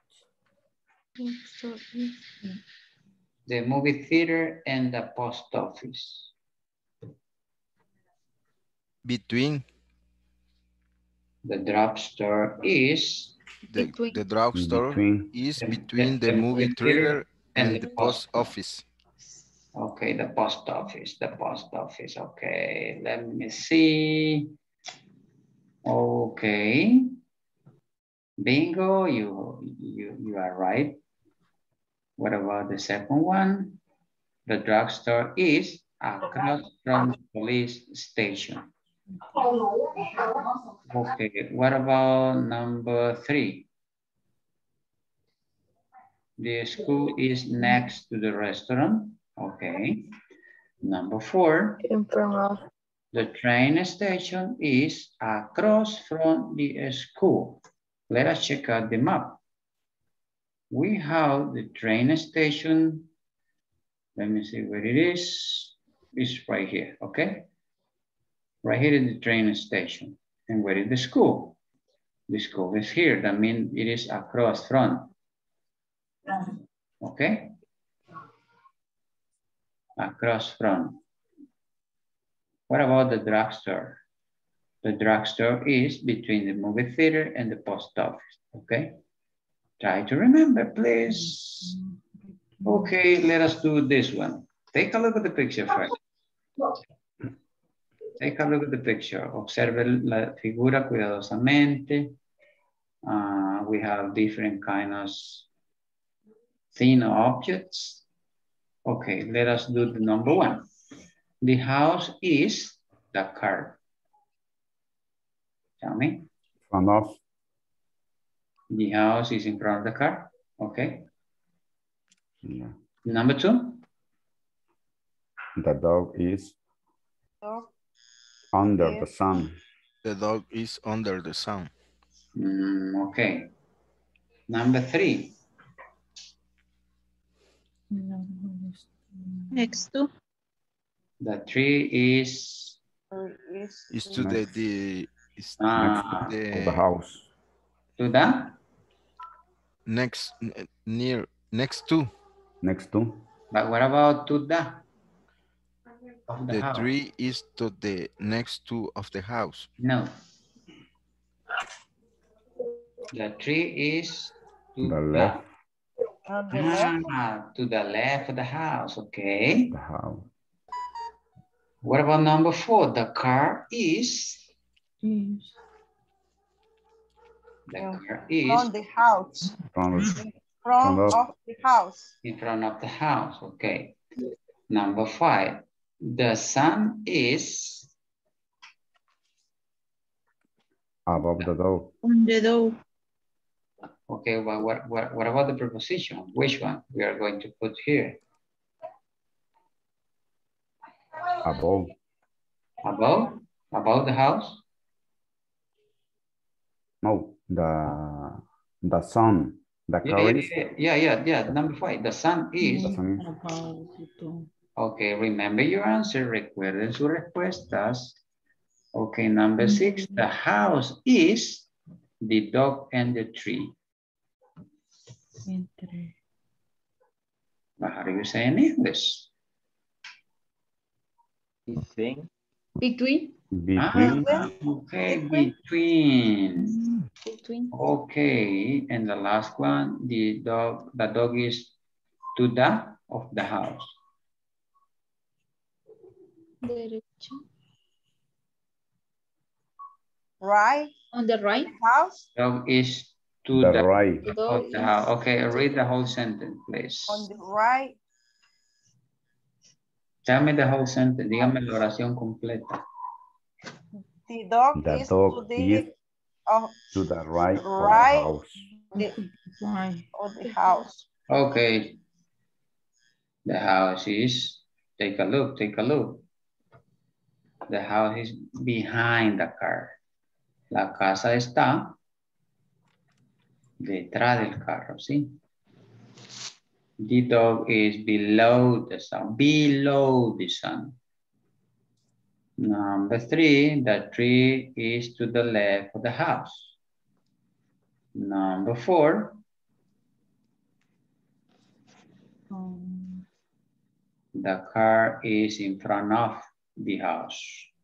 the movie theater and the post office. Between. The drugstore is the drugstore is between the movie theater and the post office. Okay, the post office. Okay, let me see. Okay. Bingo, you are right. What about the second one? The drugstore is across from the police station. Okay, what about number 3? The school is next to the restaurant. Okay. Number 4. In front of. The train station is across from the school. Let us check out the map. we have the train station. Let me see where it is. It's right here, okay? Right here is the train station. And where is the school? The school is here. That means it is across from. Okay? Across from. What about the drugstore? The drugstore is between the movie theater and the post office, okay? Try to remember, please. Okay, let us do this one. Take a look at the picture first. Take a look at the picture. Observe la figura cuidadosamente. We have different kinds of thin objects. Okay, let us do the number one. The house is the car. Tell me. Front of. The house is in front of the car. Okay. Yeah. Number two. The dog is under the sun. The dog is under the sun. Okay. Number three. Next to. The tree is to the next to the house. To the next to. Next to. But what about to the? The tree is to the next to of the house. No. The tree is to the left. To the left of the house, okay. The house. What about number four? The car is. The car is. From the house. Front of the house. In front of the house, okay. Number five. The sun is. Above the door. On the door. Okay, well, what about the preposition? Which one we are going to put here? Above. Above? Above the house? No, the sun. The car is. Yeah. Number five. The sun is. Okay, remember your answer. Recuerden sus respuestas. Okay, number six. The house is the dog and the tree. But how do you say in English? Between. Between. Okay, between. Between. Okay, and the last one, the dog is to the of the house. Derecha. Right. On the right. House. Dog is to the right of the house. Okay, read the whole sentence, please. On the right. Tell me the whole sentence. Dígame la oración completa. The dog is to the right of the house. Of the house. Okay. The house is, take a look. The house is behind the car. La casa está detrás del carro, ¿sí? The dog is below the sun. Number three, the tree is to the left of the house. Number four, the car is in front of the house.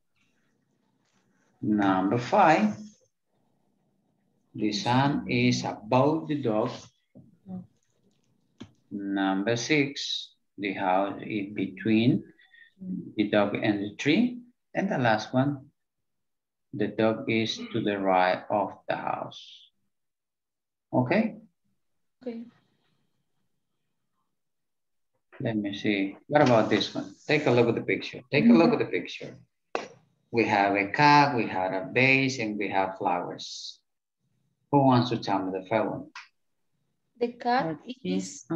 Number five, the sun is above the dog. Number six, the house is between the dog and the tree. And the last one, the dog is to the right of the house. Okay? Okay. Let me see. What about this one? Take a look at the picture. Take a look at the picture. We have a cat, we have a vase, and we have flowers. Who wants to tell me the first one? The cat is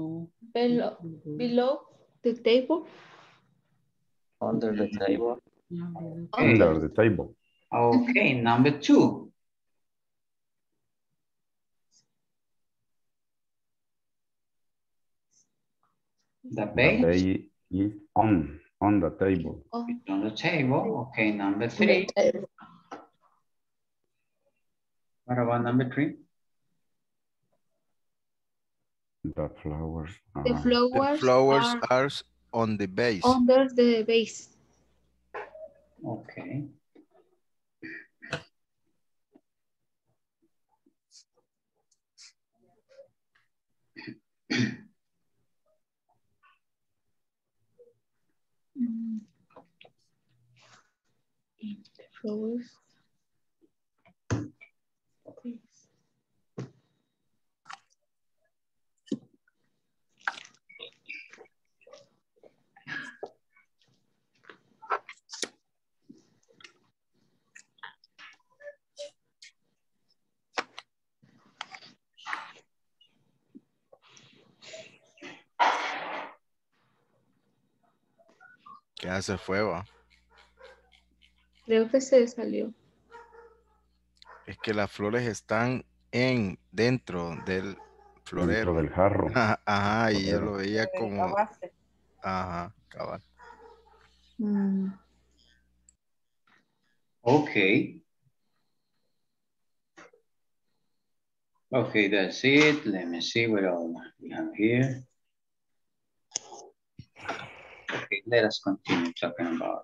below the table. Under the table. Under the table. Okay, number two. The The base base is on the table. is on the table. Okay, number 3. What about number 3? The flowers The are flowers, The flowers are are on the base. under the base. Okay. The flowers. Ya se fue, va. Creo que se salió. Es que las flores están dentro del florero. dentro del jarro. Ajá, y yo Florero. lo veía La como, base. ajá, cabal. Okay. Okay, that's it. Let me see what all we have here. Okay, let us continue talking about.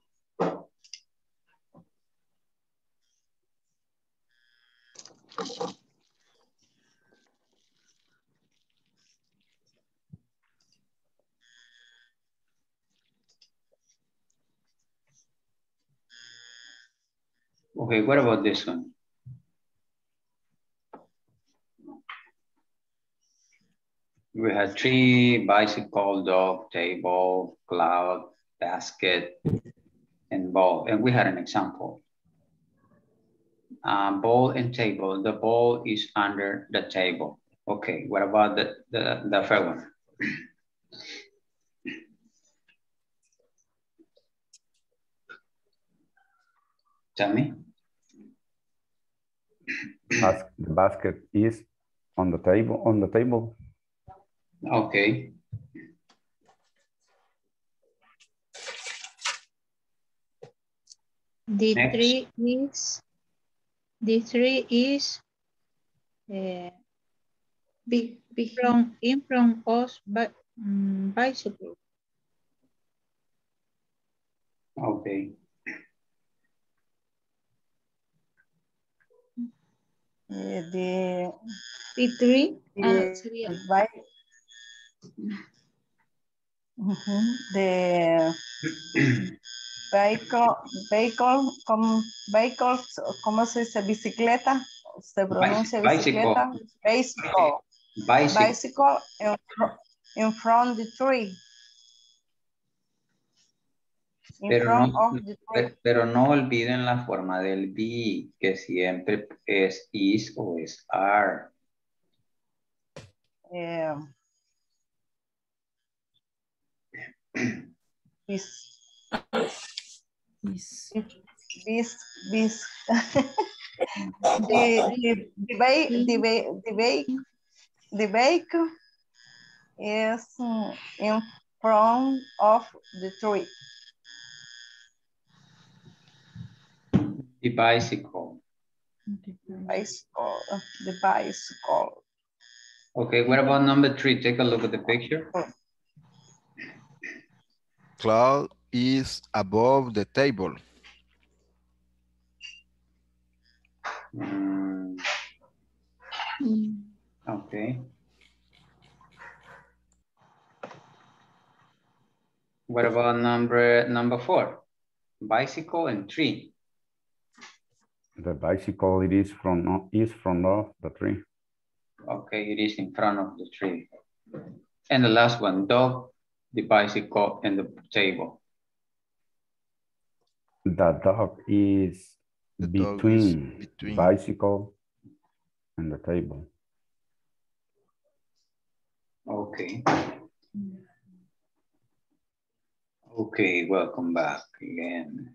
Okay, what about this one? We had tree, bicycle, dog, table, cloud, basket, and ball. And we had an example. Ball and table. The ball is under the table. Okay, what about the third one? Tell me. The basket is on the table. Okay. The Next. tree is Big. in front of bicycle. Okay. The tree. the vehicles, ¿cómo se dice? Bicicleta, se pronuncia bicicleta. Bicycle in front of the tree. Pero no olviden la forma del be, que siempre es is o es are. The vehicle is in front of the tree. The bicycle. The bicycle. Okay, what about number 3? Take a look at the picture. Cloud is above the table. Okay. What about number 4? Bicycle and tree. The bicycle it is front of the tree. Okay, it is in front of the tree. And the last one, dog, the bicycle, and the table. The dog is between bicycle and the table. Okay. Okay, welcome back again.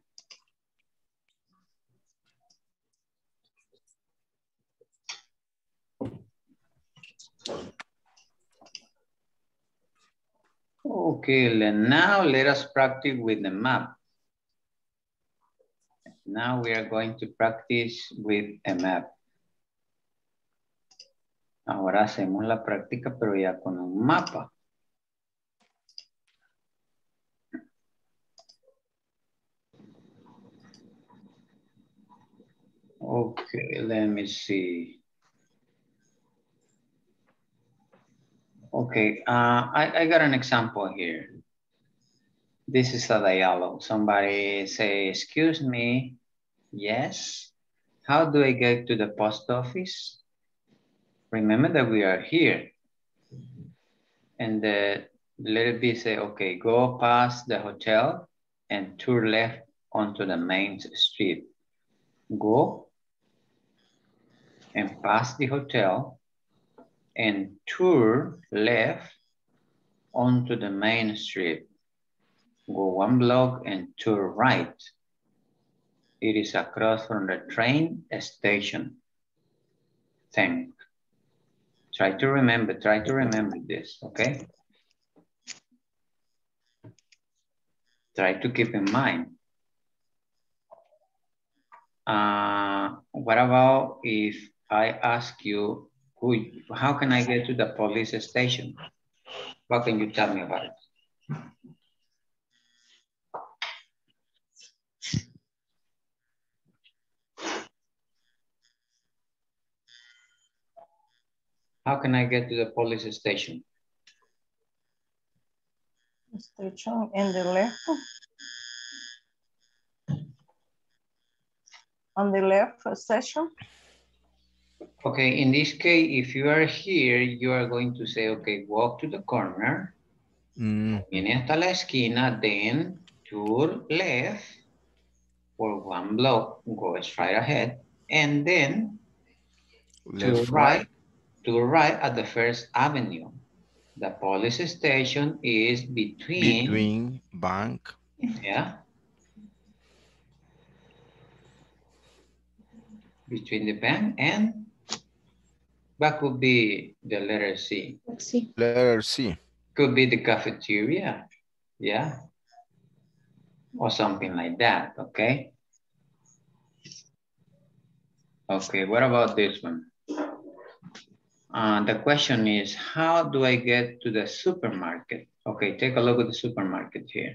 Okay, then now let us practice with the map. Now we are going to practice with a map. Ahora hacemos la práctica, pero ya con un mapa. Okay, let me see. Okay, I got an example here. This is a dialogue. Somebody say, excuse me, yes. How do I get to the post office? Remember that we are here. And let it be say, okay, go past the hotel and turn left onto the main street. Go and pass the hotel and turn left onto the main street. Go 1 block and turn right. It is across from the train station. Thanks. Try to remember this, okay? Try to keep in mind. What about if I ask you, how can I get to the police station? What can you tell me about it? How can I get to the police station? Station in the left. On the left station. Okay, in this case, if you are here, you are going to say, okay, walk to the corner. Viene hasta la esquina, then turn left for 1 block, go straight ahead, and then to right at the First Avenue. The police station is between bank. Yeah. Between the bank and what could be the letter C? Letter C. Could be the cafeteria. Yeah. Or something like that, okay? Okay, what about this one? The question is, how do I get to the supermarket? Okay, take a look at the supermarket here.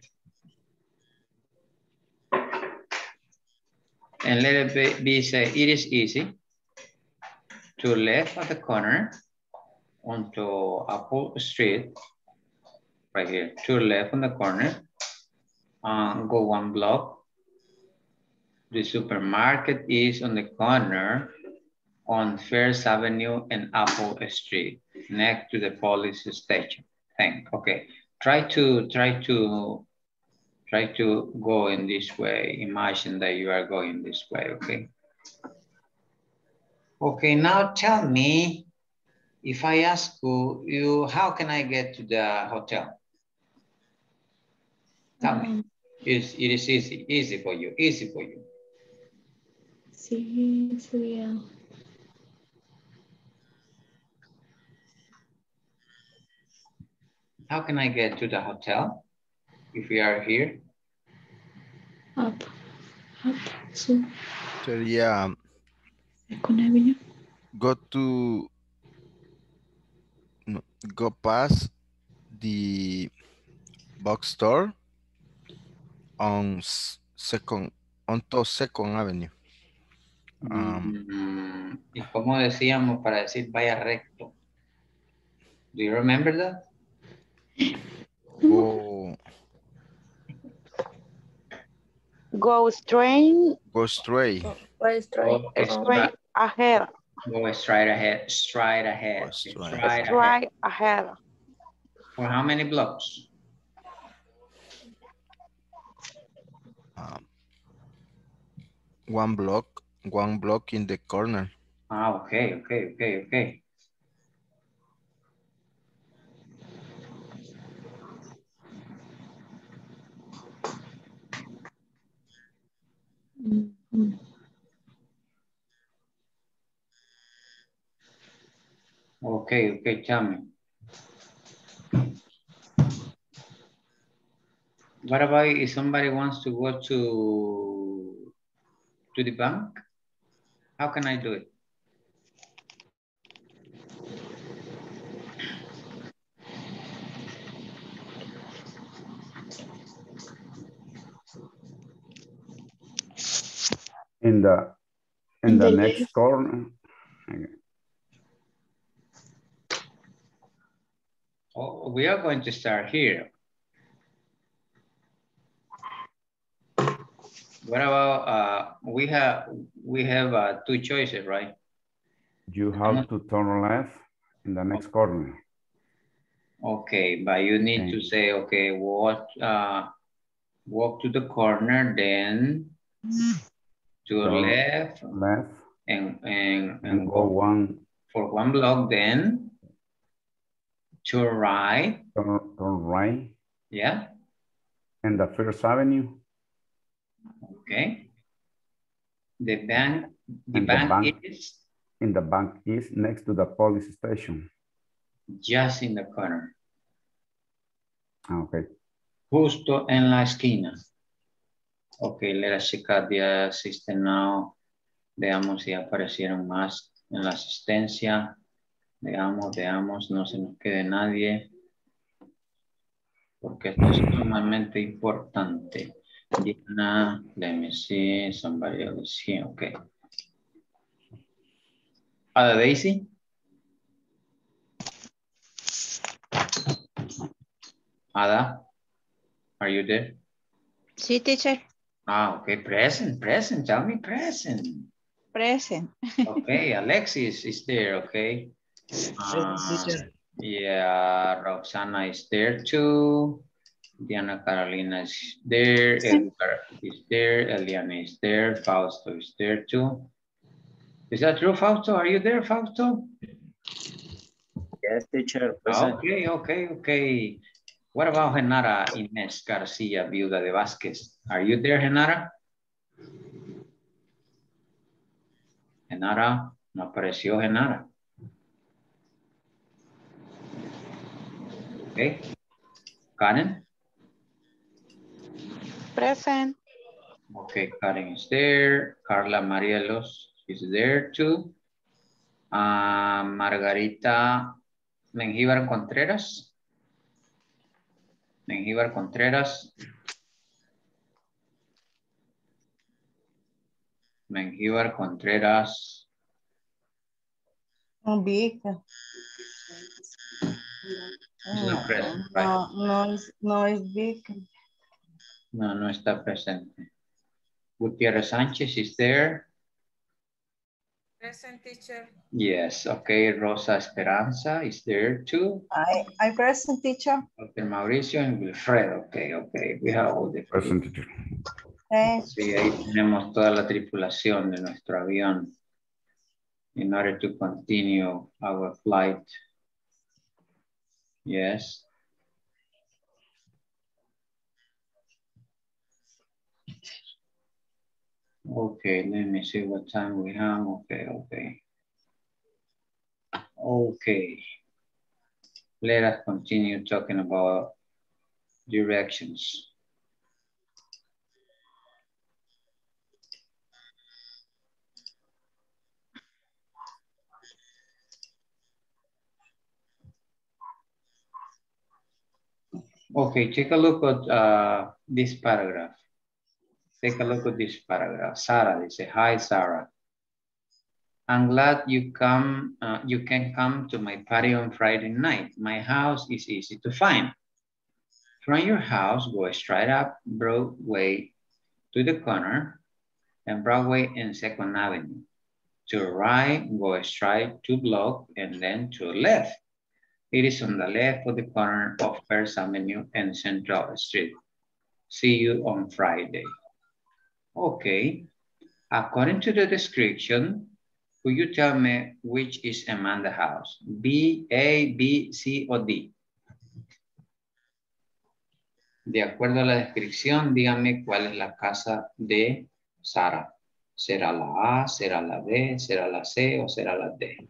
And let it be say, it is easy to left at the corner onto Apple Street, right here, to left on the corner, go 1 block. The supermarket is on the corner on First Avenue and Apple Street, next to the police station. Okay, try to go in this way. Imagine that you are going this way, okay? Okay, now tell me, if I ask you, how can I get to the hotel? Tell me. It is easy for you, Sí, sería. How can I get to the hotel if we are here? Up, so. Sería go past the bookstore on Second Avenue. ¿Y cómo decíamos para decir vaya recto? Do you remember that? Go straight. Go straight. Straight ahead. Go straight ahead. Straight ahead. For how many blocks? One block in the corner. Okay. Okay, tell me. What about if somebody wants to go to the bank? How can I do it? In the next corner. Oh, we are going to start here. What about we have two choices, right? You have to turn left in the next corner. Okay, but you need to say, okay, walk to the corner, then to the left, and go one for one block, then to right. Turn right. Yeah. And the First Avenue. Okay. The bank is in the bank is next to the police station. Just in the corner. Okay. Justo en la esquina. Okay, let us check out the system now. Veamos si aparecieron más en la asistencia. Veamos, no se nos quede nadie. Porque esto es sumamente importante. Diana, let me see, somebody else here, okay. Ada Daisy? Ada, are you there? Sí, teacher. Ah, okay, present, tell me present. Present. Okay, Alexis is there, okay. Teacher. Yeah, Roxana is there too. Diana Carolina is there, Edgar is there, Eliana is there, Fausto is there too. Is that true, Fausto? Are you there, Fausto? Yes, teacher, present. Okay. What about Genara Inés García, viuda de Vázquez? Are you there, Genara? Genara, no apareció Genara. Okay. Karen? Present. Okay, Karen is there. Carla Marielos is there too. Margarita Mengíbar Contreras. Mengíbar Contreras. Mengíbar Contreras. Big. Not present, right? No es big. No está presente. Gutiérrez Sánchez is there. Present, teacher. Yes, okay. Rosa Esperanza is there too. I present, teacher. Okay, Mauricio and Wilfredo. Okay. We have all the present, teacher. Sí, ahí tenemos toda la tripulación de nuestro avión in order to continue our flight. Yes. Okay, let me see what time we have. Okay. Let us continue talking about directions. Okay, take a look at this paragraph. Take a look at this paragraph. Sarah, they say, hi, Sarah. I'm glad you can come to my party on Friday night. My house is easy to find. From your house, go straight up Broadway to the corner and Broadway and 2nd Avenue. To the right, go straight 2 blocks and then to the left. It is on the left of the corner of First Avenue and Central Street. See you on Friday. Okay. According to the description, could you tell me which is Amanda's house? B, A, B, C, o D? De acuerdo a la descripción, dígame cuál es la casa de Sara. ¿Será la A, será la B, será la C o será la D?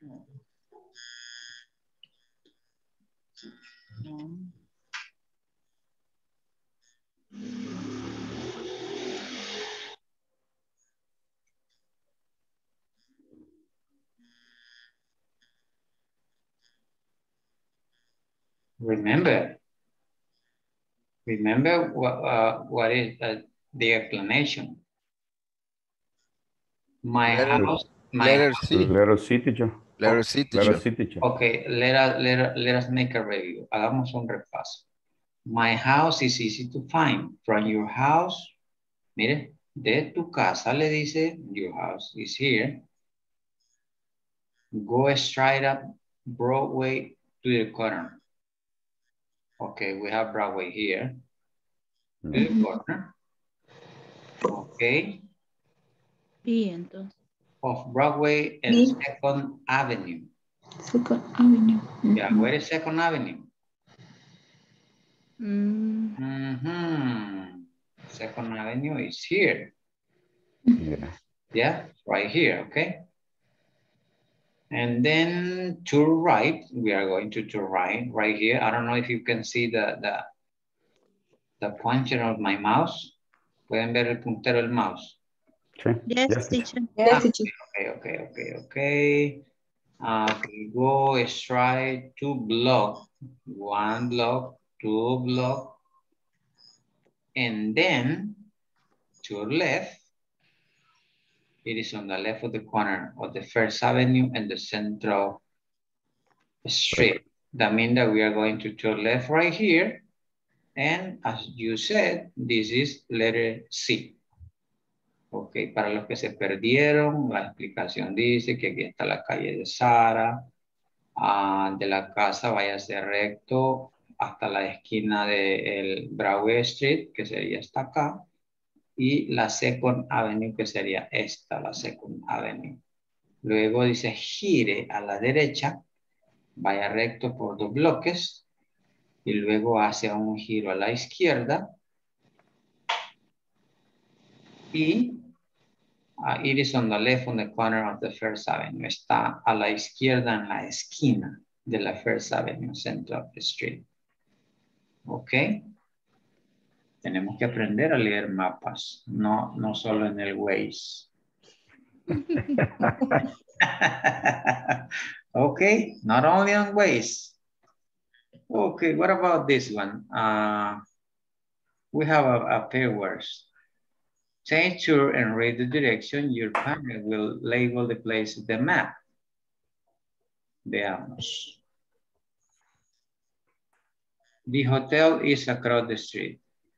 Remember what is the explanation. My house. Letter C. Letter C, teacher. Letter C, teacher. Letter C, teacher. Okay, let us make a review. Hagamos un repaso. My house is easy to find. From your house, mire, de tu casa le dice, your house is here. Go straight up Broadway to the corner. Okay, we have Broadway here. To the corner. Okay. Y entonces. Of Broadway and Second Avenue. Second Avenue. Yeah, where is Second Avenue? Second Avenue is here. Yeah, right here, okay? And then to right, we are going to right here. I don't know if you can see the pointer of my mouse. ¿Pueden ver el puntero del mouse? Yes, teacher. Yes, teacher. Okay. We go straight 2 block, 1 block, 2 block, and then to your left, it is on the left of the corner of the First Avenue and the Central Street. That means that we are going to turn left right here. And as you said, this is letter C. Ok, para los que se perdieron, la explicación dice que aquí está la calle de Sara. De la casa váyase recto hasta la esquina del Broadway Street, que sería esta acá. Y la Second Avenue, que sería esta, la Second Avenue. Luego dice gire a la derecha, vaya recto por 2 bloques. Y luego hace un giro a la izquierda. Y it is on the left on the corner of the First Avenue. Está a la izquierda en la esquina de la First Avenue, Central Street. Ok. Tenemos que aprender a leer mapas, no solo en el Waze. Okay, not only on Waze. Okay, what about this one? We have a pair words. Change tour and read the direction. Your partner will label the place of the map. Veamos. The hotel is across the street.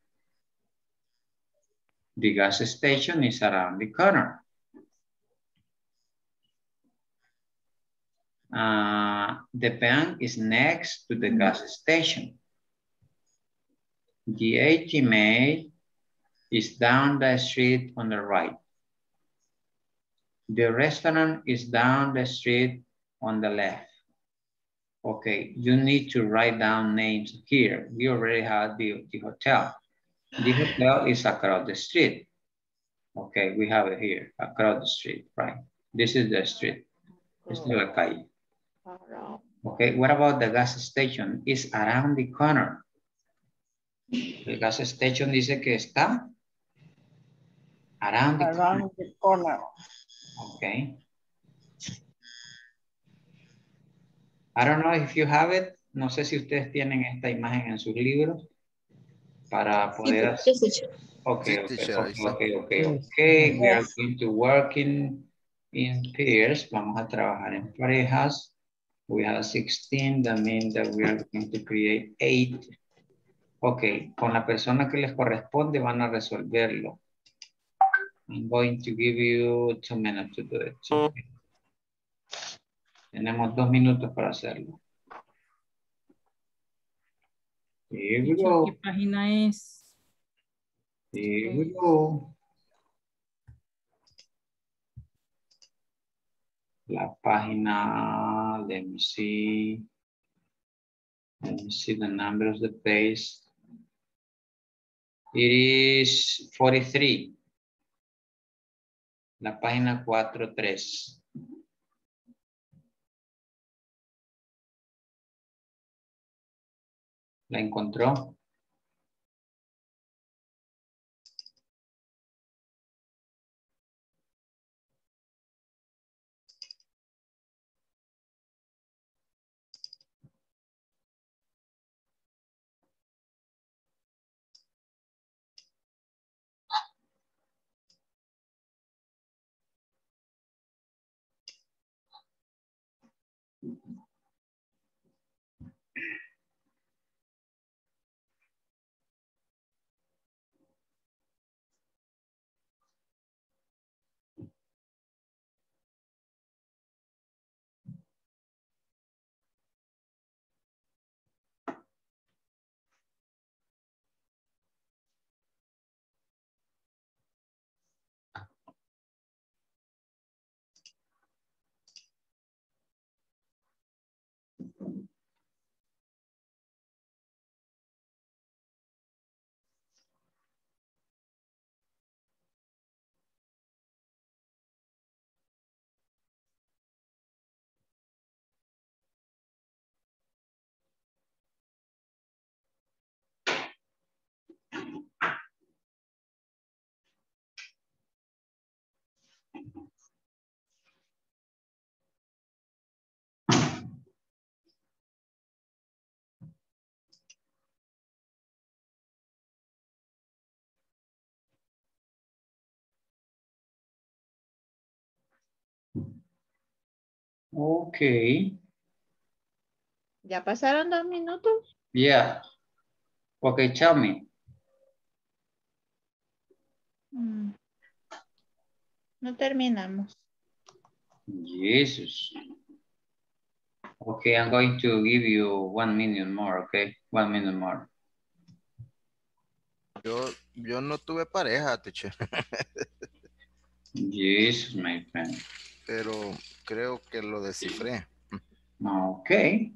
The gas station is around the corner. The bank is next to the gas station. The ATM is down the street on the right. The restaurant is down the street on the left. Okay, you need to write down names here. We already have the hotel. The hotel is across the street. Okay, we have it here, across the street, right? This is the street. It's la calle. Okay, what about the gas station? It's around the corner. El gas station dice que está around the corner. Okay. I don't know if you have it. No sé si ustedes tienen esta imagen en sus libros para poder hacer. Okay. We are going to work in pairs. Vamos a trabajar en parejas. We have 16. That means that we are going to create 8. Okay, con la persona que les corresponde van a resolverlo. I'm going to give you 2 minutes to do it. Okay. Tenemos 2 minutos para hacerlo. Here we go. ¿Qué página es? Here we go. La página, let me see the number of the page. It is 43. La página 43. ¿La encontró? Ok. ¿Ya pasaron 2 minutos? Yeah. Okay, tell me. No terminamos. Jesus. Okay, I'm going to give you 1 minute more, okay? 1 minute more. Yo no tuve pareja, teacher. Jesus, my friend. Pero creo que lo descifré. Okay.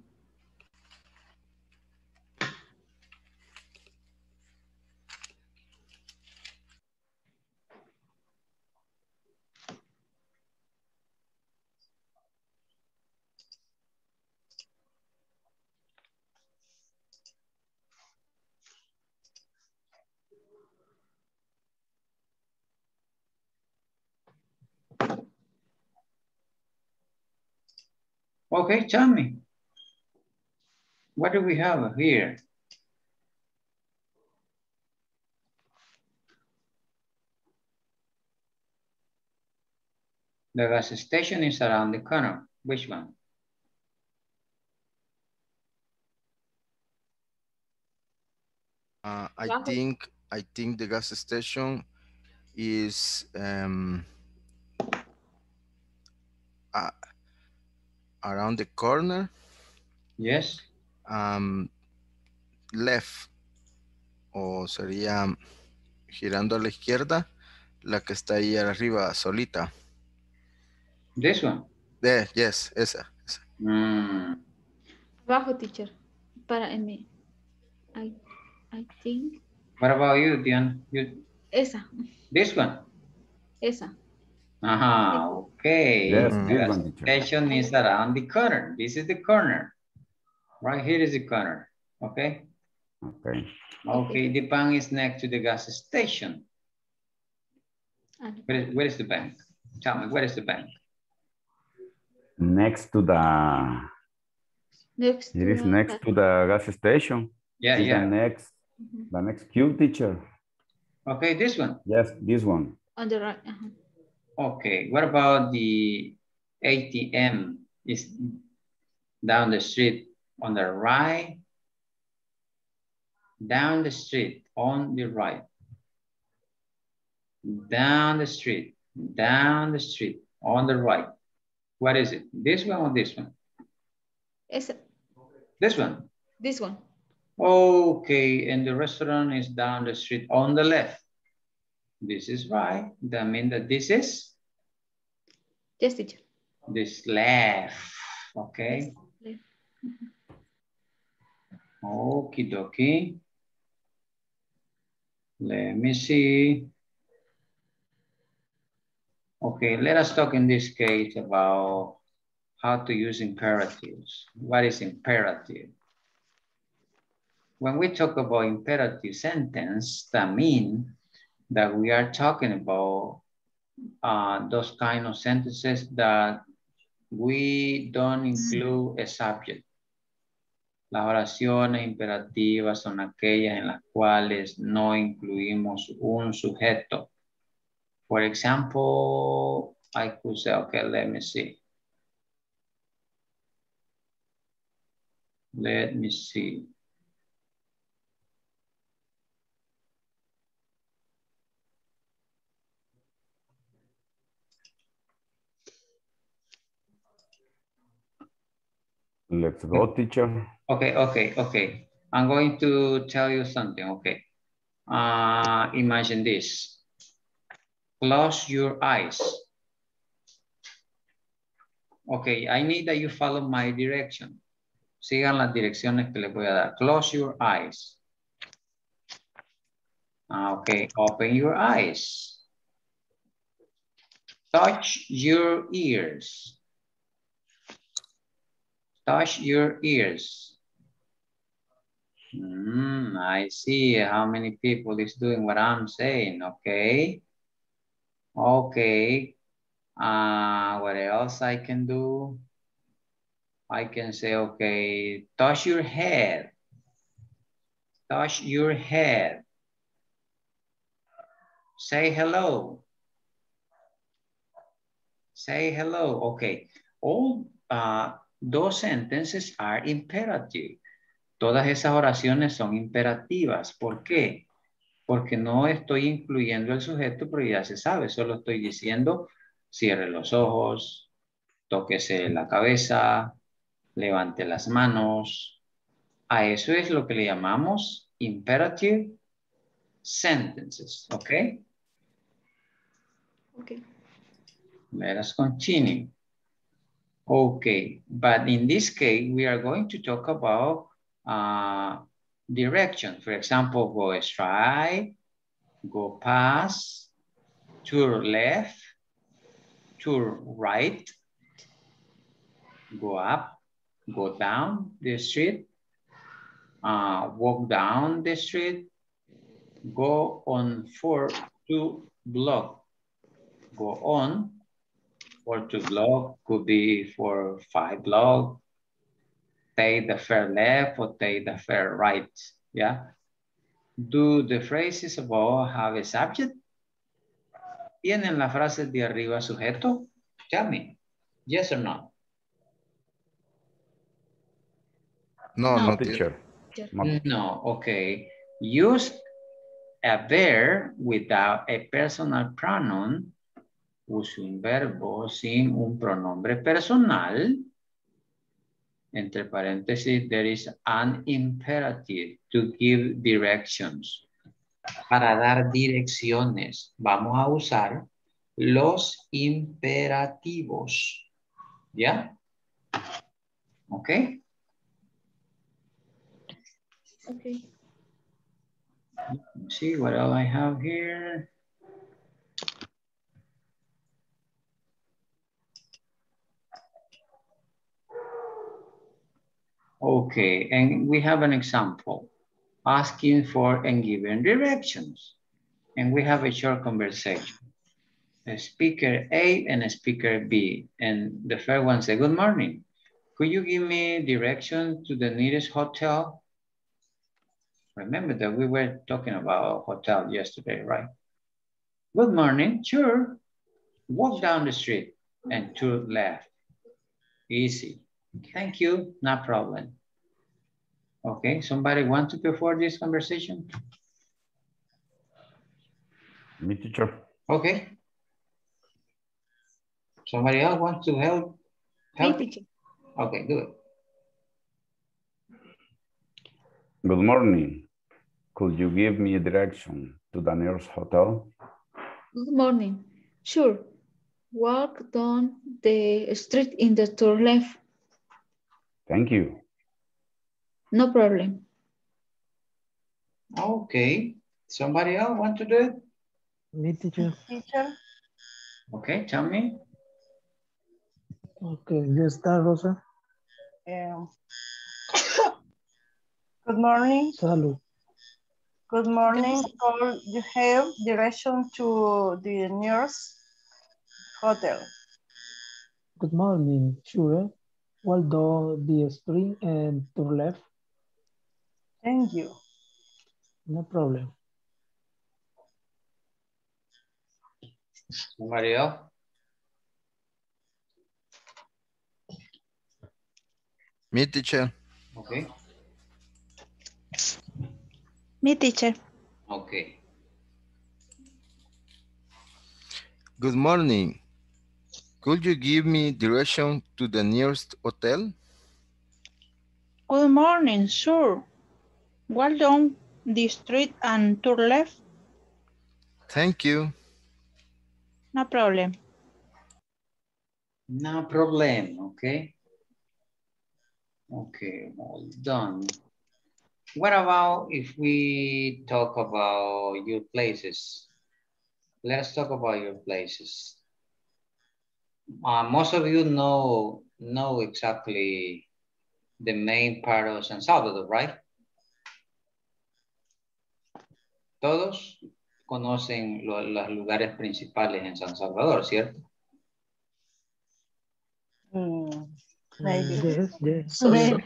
Okay, tell me. What do we have here? The gas station is around the corner. Which one? I think the gas station is around the corner. Yes. Left. O sería girando a la izquierda, la que está ahí arriba solita. This one? Yes, esa. Abajo, teacher. Para en mí. I think. What about you, Dion? Esa. This one? Esa. Okay. Yes, The this gas one, teacher. station is around the corner. This is the corner. Right here is the corner. Okay. Okay. Okay, the bank is next to the gas station. Where is the bank? Tell me, where is the bank? Next to the... It is next to the gas station. Yeah, yeah. The next queue, teacher. Okay, this one? Yes, this one. On the right. Okay, what about the ATM? Is down the street on the right? Down the street on the right. Down the street on the right. What is it? This one or this one? This one? This one. Okay, and the restaurant is down the street on the left. This is right. That means that this is? Yes, teacher. This left, okay? Yes, Okie dokie. Let me see. Okay, let us talk in this case about how to use imperatives. What is imperative? when we talk about imperative sentence, that means that we are talking about those kind of sentences that we don't include a subject. Las oraciones imperativas son aquellas en las cuales no incluimos un sujeto. For example, I could say, okay, let me see. Let me see. Let's go, teacher. Okay. I'm going to tell you something, okay. Imagine this. Close your eyes. Okay, I need that you follow my direction. Sigan las direcciones que les voy a dar. Close your eyes. Okay, open your eyes. Touch your ears. Touch your ears. I see how many people is doing what I'm saying, okay? Okay. What else I can do? I can say, okay, touch your head. Touch your head. Say hello. Say hello. Okay. All those sentences are imperative. Todas esas oraciones son imperativas. ¿Por qué? Porque no estoy incluyendo el sujeto, pero ya se sabe. Solo estoy diciendo, cierre los ojos, tóquese la cabeza, levante las manos. A eso es lo que le llamamos imperative sentences. ¿Ok? Okay. Let us continue. Okay, but in this case, we are going to talk about direction. For example, go straight, go past, turn left, turn right, go up, go down the street, walk down the street, go on for 2 blocks, go on for 2 blocks, could be for 5 blocks, take the fair left or take the fair right, yeah? Do the phrases above have a subject? ¿Tienen las frases de arriba sujeto? Tell me, yes or no? No, teacher. No, okay. Use a verb without a personal pronoun. Use un verbo sin un pronombre personal. Entre paréntesis, there is an imperative to give directions. Para dar direcciones, vamos a usar los imperativos. ¿Ya? ¿Ok? Okay. Let's see what else I have here. Okay, and we have an example. Asking for and giving directions. And we have a short conversation. A speaker A and a speaker B. And the first one said, good morning. Could you give me direction to the nearest hotel? Remember that we were talking about a hotel yesterday, right? Good morning, sure. Walk down the street and to left. Easy. Thank you, no problem. Okay, somebody want to perform this conversation? Me, teacher. Okay. Somebody else wants to help? Me, teacher. Okay, do it. Good morning. Could you give me a direction to the nearest hotel? Good morning. Sure. Walk down the street in the turn left. Thank you. No problem. Okay. Somebody else want to do it? Me, teacher. Teacher. Okay, tell me. Okay, you start, Rosa. Good Good morning. Salud. Good morning. All you have direction to the nearest hotel. Good morning. Sure. Well done the street and to left. Thank you. No problem. Somebody else? Me, teacher. Okay. Me, teacher. Okay. Good morning. Could you give me direction to the nearest hotel? Good morning, sure. Well down the street and turn left. Thank you. No problem. No problem, okay? Okay, all done. What about if we talk about your places? Let's talk about your places. Most of you know exactly the main part of San Salvador, right? Todos conocen los lugares principales en San Salvador, ¿cierto? Maybe. Yes. Maybe.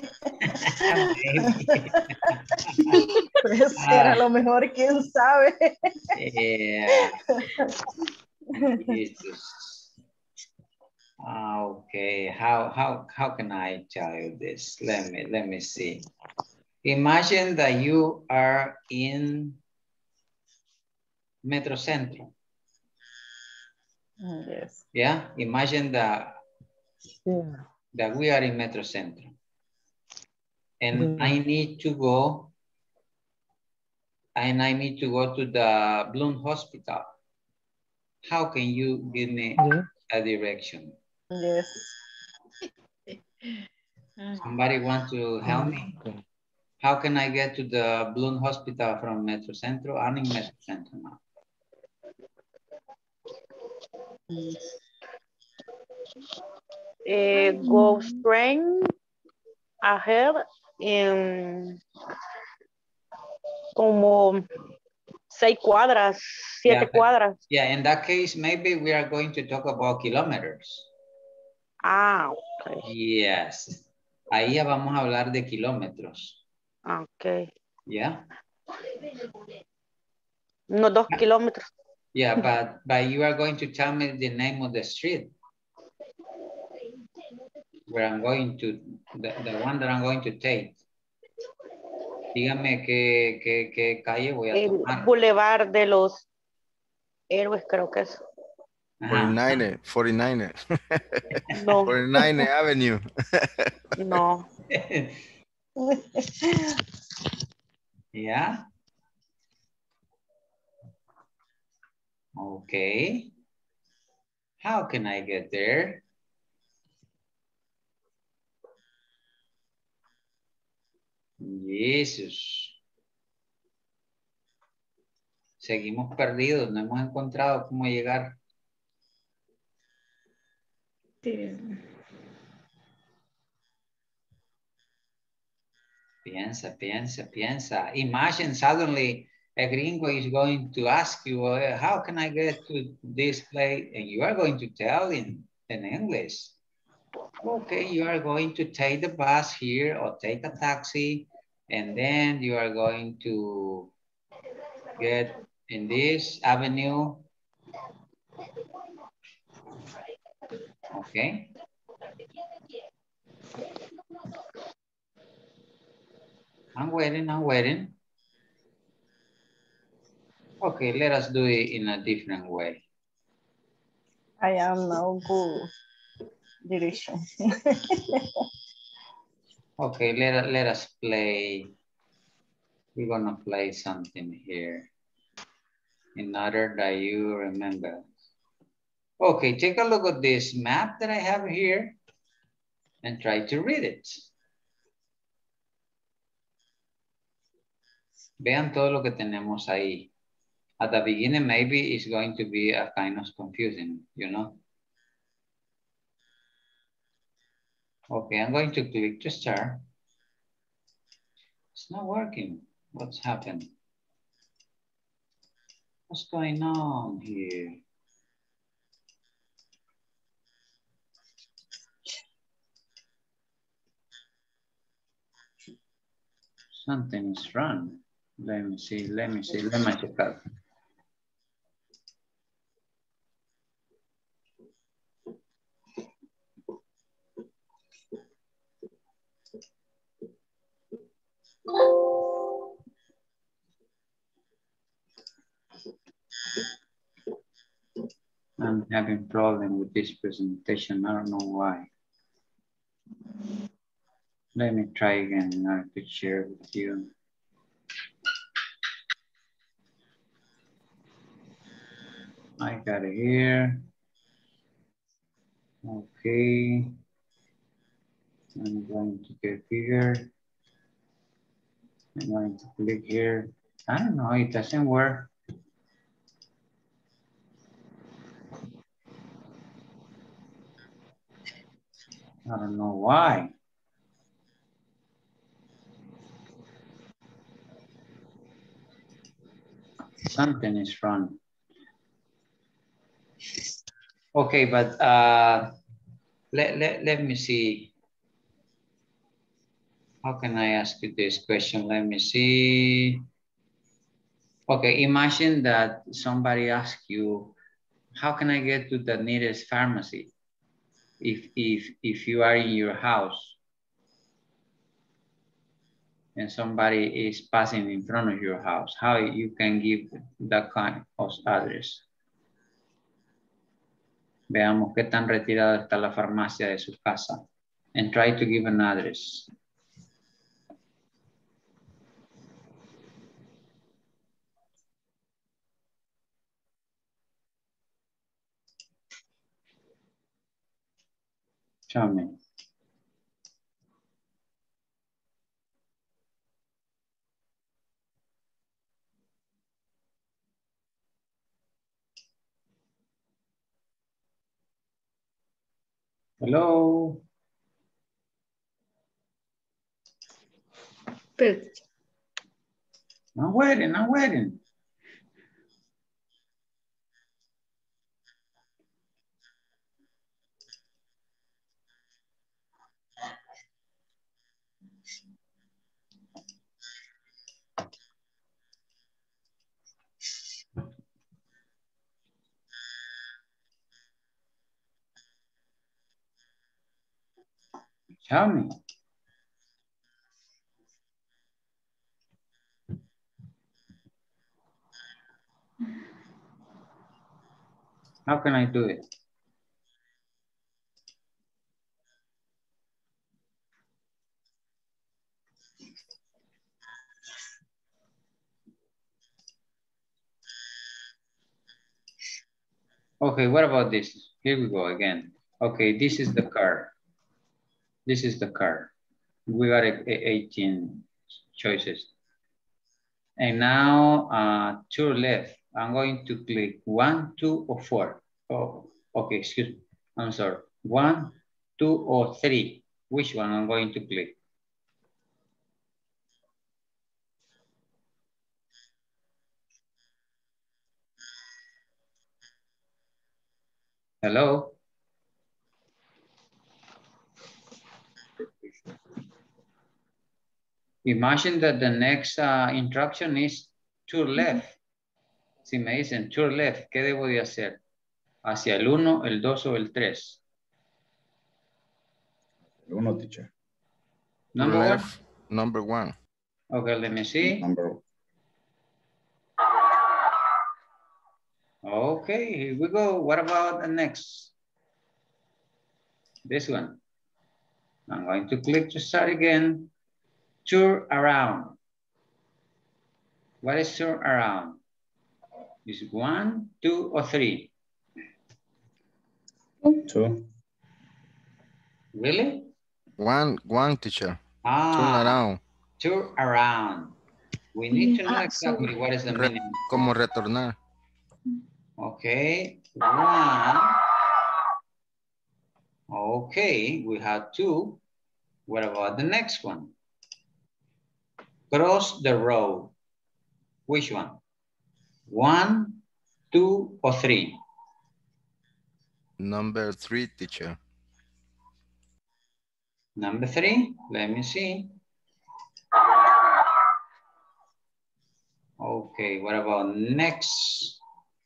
Puede ser, a lo mejor, quién sabe. Yeah. Okay, how can I tell you this? Let me see. Imagine that you are in Metro Centro. Yes. Yeah, imagine that we are in Metro Centro. And I need to go to the Bloom Hospital. How can you give me a direction? Yes. Somebody want to help me? How can I get to the Bloom Hospital from Metro Centro? I'm in Metro Centro now. Go straight ahead in como 6 cuadras, 7 cuadras. Yeah, in that case, maybe we are going to talk about kilometers. Okay. Yes. Ahí ya vamos a hablar de kilómetros. Okay. Yeah. No 2 kilómetros. Yeah, but you are going to tell me the name of the street. Where I'm going to, the one that I'm going to take. Dígame qué calle voy a tomar. El Boulevard de los Héroes, creo que es. 49er. No. 49er Avenue. No. Yeah. Okay. How can I get there? Jesús. Seguimos perdidos, no hemos encontrado cómo llegar. Piensa. Imagine suddenly a gringo is going to ask you, how can I get to this place? And you are going to tell in English. Okay, you are going to take the bus here or take a taxi, and then you are going to get in this avenue. Okay. I'm waiting. Okay, let us do it in a different way. I am now good direction. Okay, let us play. We're gonna play something here in order that you remember. Okay, take a look at this map that I have here and try to read it. Vean todo lo que tenemos ahí. At the beginning, maybe it's going to be a kind of confusing, you know? Okay, I'm going to click to start. It's not working. What's happened? What's going on here? Something is wrong. Let me see. Let me check out. I'm having problem with this presentation. I don't know why. Let me try again in order to share with you. I got it here. Okay. I'm going to get bigger. I'm going to click here. I don't know, it doesn't work. I don't know why. Something is wrong. Okay, but let me see. How can I ask you this question? Let me see. Okay, imagine that somebody asks you, how can I get to the nearest pharmacy if you are in your house and somebody is passing in front of your house? How you can give that kind of address? Veamos qué tan retirada está la farmacia de su casa. And try to give an address. Tell me. Hello. Perfect. I'm waiting. Tell me. How can I do it? Okay, what about this? Here we go again. Okay, this is the car. This is the car. We got 18 choices. And now to left, I'm going to click 1, 2, or 4. Oh, okay, excuse me. I'm sorry. 1, 2, or 3. Which one I'm going to click? Hello? Imagine that the next instruction is to left. Si me dicen to left, ¿qué debo de hacer? ¿Hacia el 1, el 2 o el 3? El 1, teacher. Number left, 1? Number 1. Okay, let me see. Number 1. Okay, here we go. What about the next? This one. I'm going to click to start again. Turn around. What is turn around? Is it 1, 2, or 3? 2. Really? One, teacher. Turn around. Turn around. We need to know exactly what is the meaning. Como retornar. Okay, 1. Okay, we have 2. What about the next one? Cross the road. Which one? 1, 2, or 3? Number 3, teacher. Number 3, let me see. Okay, what about next?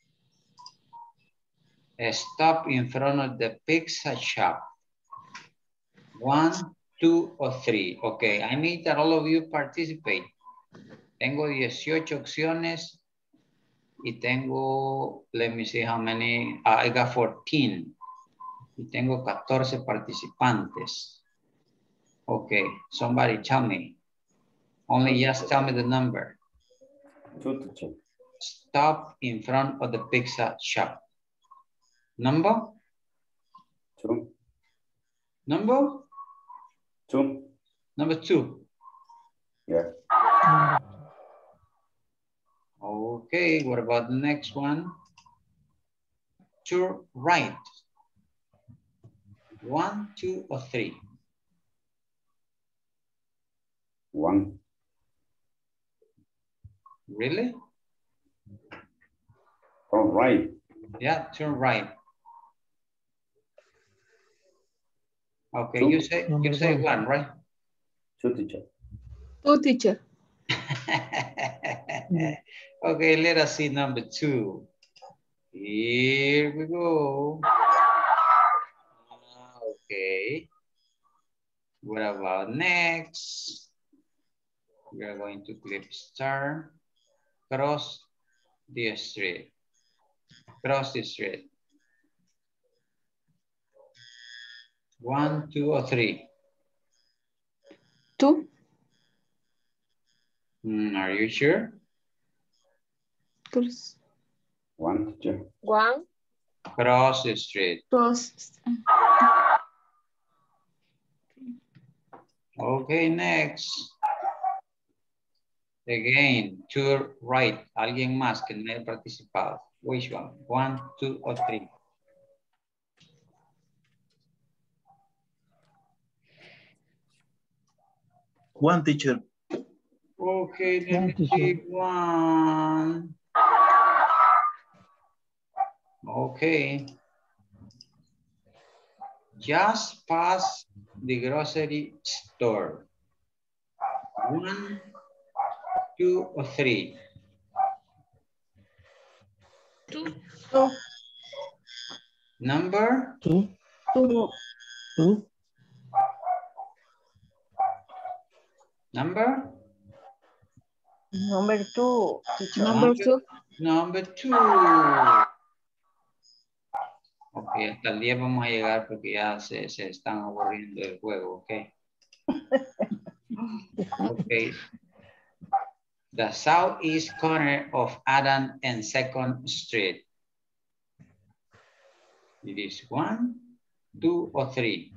Stop in front of the pizza shop. 1, 2, or 3. Okay, I need that all of you participate. Tengo 18 opciones y tengo, let me see how many, I got 14. Y tengo 14 participantes. Okay, somebody tell me. Only just tell me the number. 2, teacher. Stop in front of the pizza shop. Number? 2. Number? 2. Number 2. Yeah. Okay, what about the next one? To right. 1, 2, or 3? 1. Really? All right. Yeah, turn right. Okay, 2. you say 1, right? 2, teacher. 2, teacher. Okay, let us see number 2. Here we go. Okay. What about next? We are going to click start. Cross the street. Cross the street. 1, 2, or 3? 2. Are you sure? 1, teacher. 1. Cross the street. Cross. Okay, next. Again, to right. Alguien más que no haya participado. Which one? 1, 2, or 3? 1, teacher. Okay, let me see 1. Okay. Just pass the grocery store. 1, 2, or 3? 2. Number? 2. 2. 2. Number? Number 2, teacher. Number 2. Number 2. Ok, hasta el 10 vamos a llegar porque ya se están aburriendo del juego, ok. Ok. The southeast corner of Adam and 2nd Street. It is 1, 2, or 3?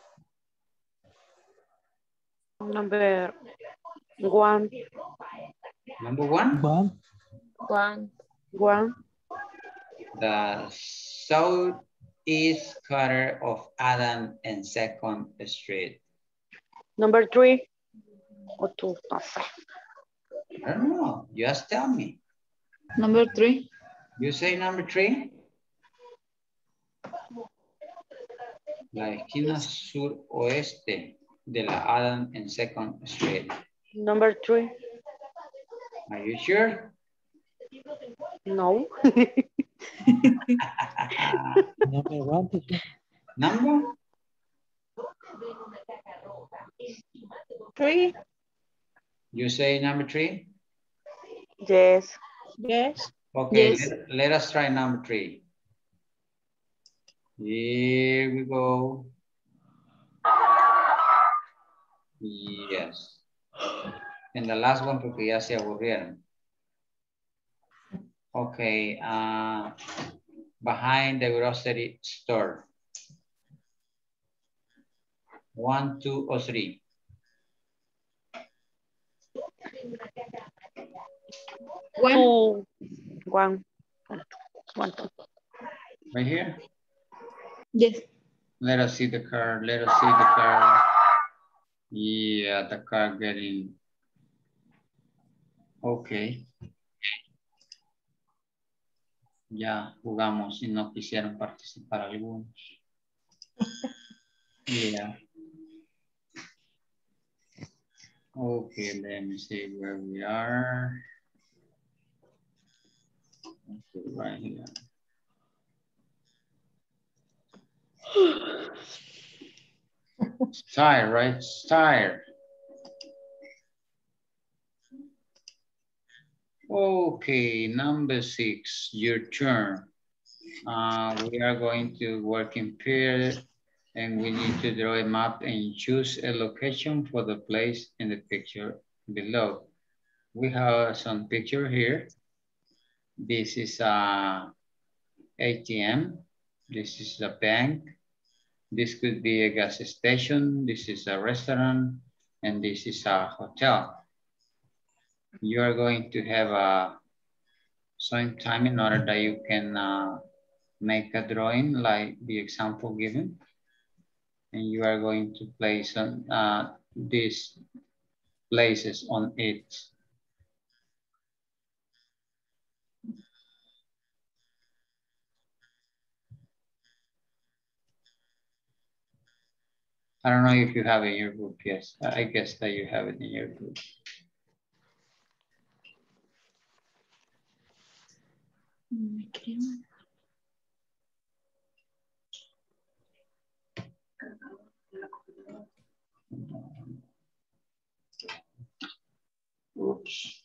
Number 1. Number 1? 1. 1. 1. The southeast corner of Adam and 2nd Street. Number 3. Or 2. No sé. I don't know. Just tell me. Number 3. You say number 3? La esquina suroeste de la Adam and 2nd Street. Number 3. Are you sure? No. Number 1, teacher. Number? 3. You say number 3? Yes. Yes. Okay, Yes. let us try number 3. Here we go. Yes. And the last one porque ya se aburrieron. Okay, behind the grocery store. 1, 2, or 3? 2. 1. 1, 2. Right here? Yes. Let us see the car. Let us see the car. Yeah, the car getting Ok. Ya jugamos y no quisieron participar algunos. Yeah. Okay, let me see where we are. Okay, right here. Style, right? Style. Okay, number 6, your turn. We are going to work in period and we need to draw a map and choose a location for the place in the picture below. We have some picture here. This is a ATM. This is a bank. This could be a gas station. This is a restaurant. And this is a hotel. You are going to have some time in order that you can make a drawing like the example given. And you are going to place these places on it. I don't know if you have it in your book. Yes, I guess that you have it in your book. Oops.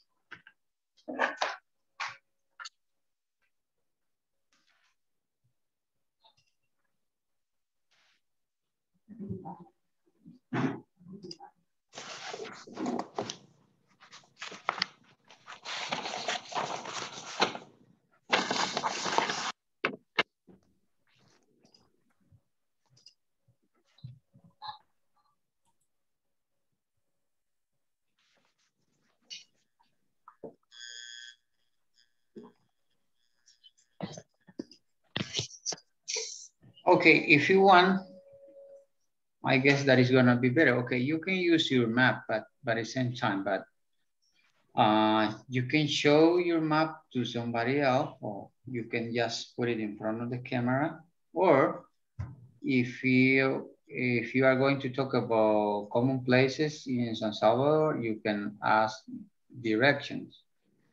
Okay, if you want, I guess that is gonna be better. Okay, you can use your map, but at the same time, but you can show your map to somebody else, or you can just put it in front of the camera, or if you are going to talk about common places in San Salvador, you can ask directions.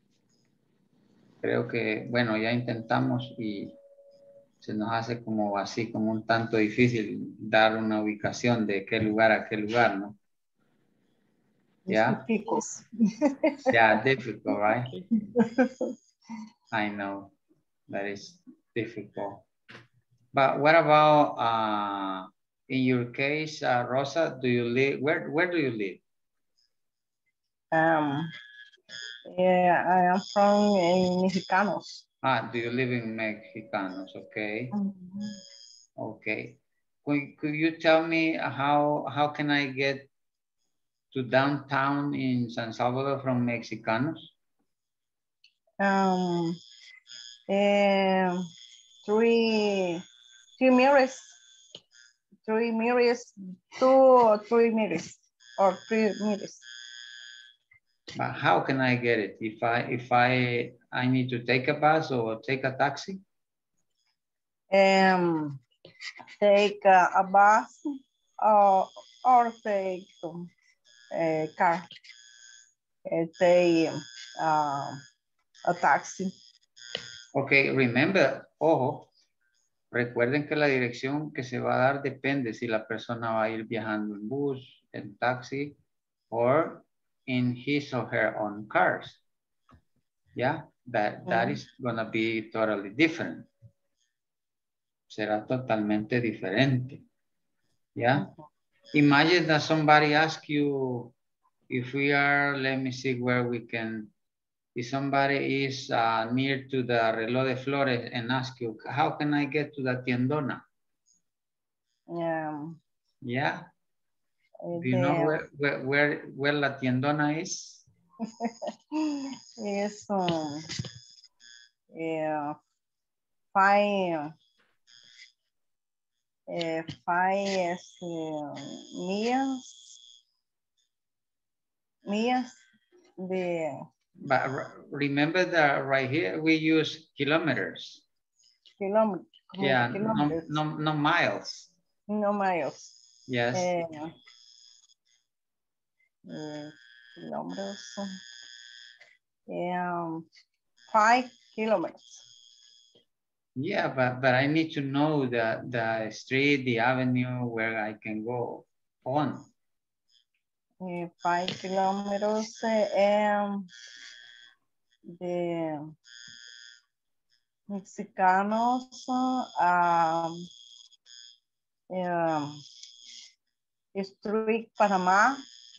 Creo que, bueno, ya intentamos y se nos hace como así, como un tanto difícil dar una ubicación de qué lugar a qué lugar, ¿no? Yeah? Yeah, difficult, right? I know that is difficult. But what about, in your case, Rosa, do you live, where do you live? Yeah, I am from Mexicanos. Do you live in Mexicanos? Okay. Okay. Could you tell me how can I get to downtown in San Salvador from Mexicanos? Three mirrors, 2 or 3 mirrors, or 3 mirrors. But how can I get it? If I need to take a bus or take a taxi? Take a bus or take a car. Take a taxi. Okay, remember, ojo, recuerden que la dirección que se va a dar depende si la persona va a ir viajando en bus, en taxi, or in his or her own cars. Yeah, that is gonna be totally different. Será totalmente diferente. Yeah. Imagine that somebody asks you if we are, let me see where we can, if somebody is near to the Reloj de Flores and ask you, how can I get to the Tiendona? Yeah. Yeah. Do you know where La Tiendona is? It's 5 millas de But remember that right here we use kilometers. Kilometers. Yeah, Kilometers. no miles. No miles. Yes. Kilometers. 5 kilometers. Yeah, but I need to know the street, the avenue where I can go on. 5 kilometers. The Mexicanos Street Panama.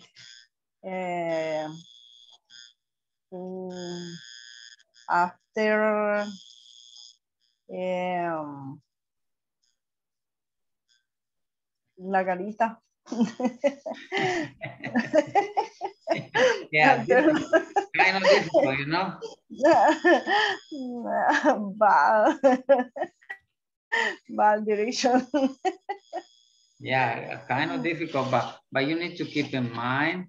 After La Garita. Yeah, kind of difficult, you know. Bad direction. Yeah, kind of difficult, but you need to keep in mind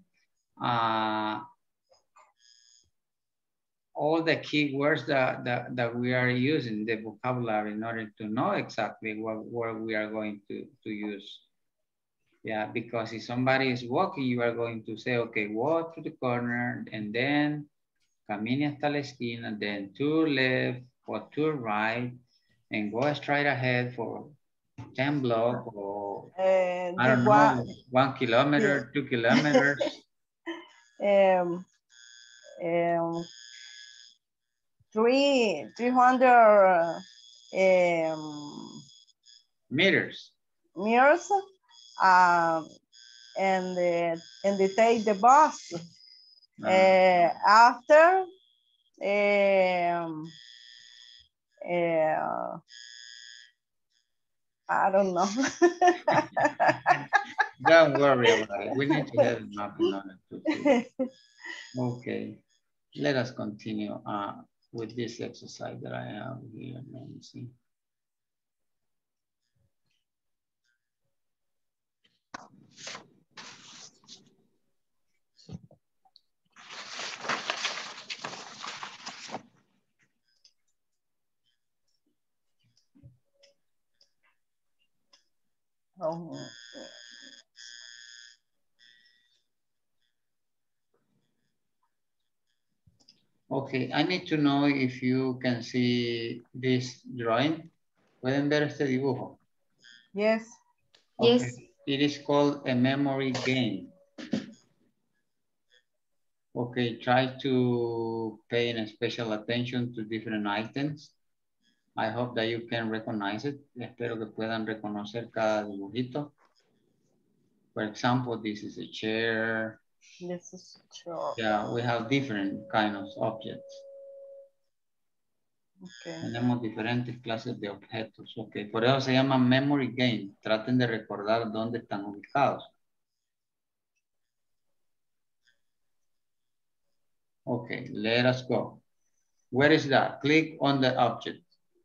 all the key words that we are using, the vocabulary, in order to know exactly what word we are going to use. Yeah, because if somebody is walking, you are going to say, okay, walk to the corner, and then camine hasta la esquina, then to left or to right, and go straight ahead for 10 blocks or I don't know, 1 kilometer, 2 kilometers. 300 meters. And they take the bus. After I don't know. Don't worry about it. We need to have enough in order to. Okay, let us continue with this exercise that I have here. Let me see. Okay, I need to know if you can see this drawing. ¿Pueden ver este dibujo? Yes. Okay. Yes. It is called a memory game. Okay, try to pay special attention to different items. I hope that you can recognize it. Espero que puedan reconocer cada dibujito. For example, this is a chair. This is a chair. Yeah, we have different kinds of objects. Okay. Tenemos diferentes clases de objetos. Okay, por eso se llama memory game. Traten de recordar dónde están ubicados. Okay, let us go. Where is that? Click on the object.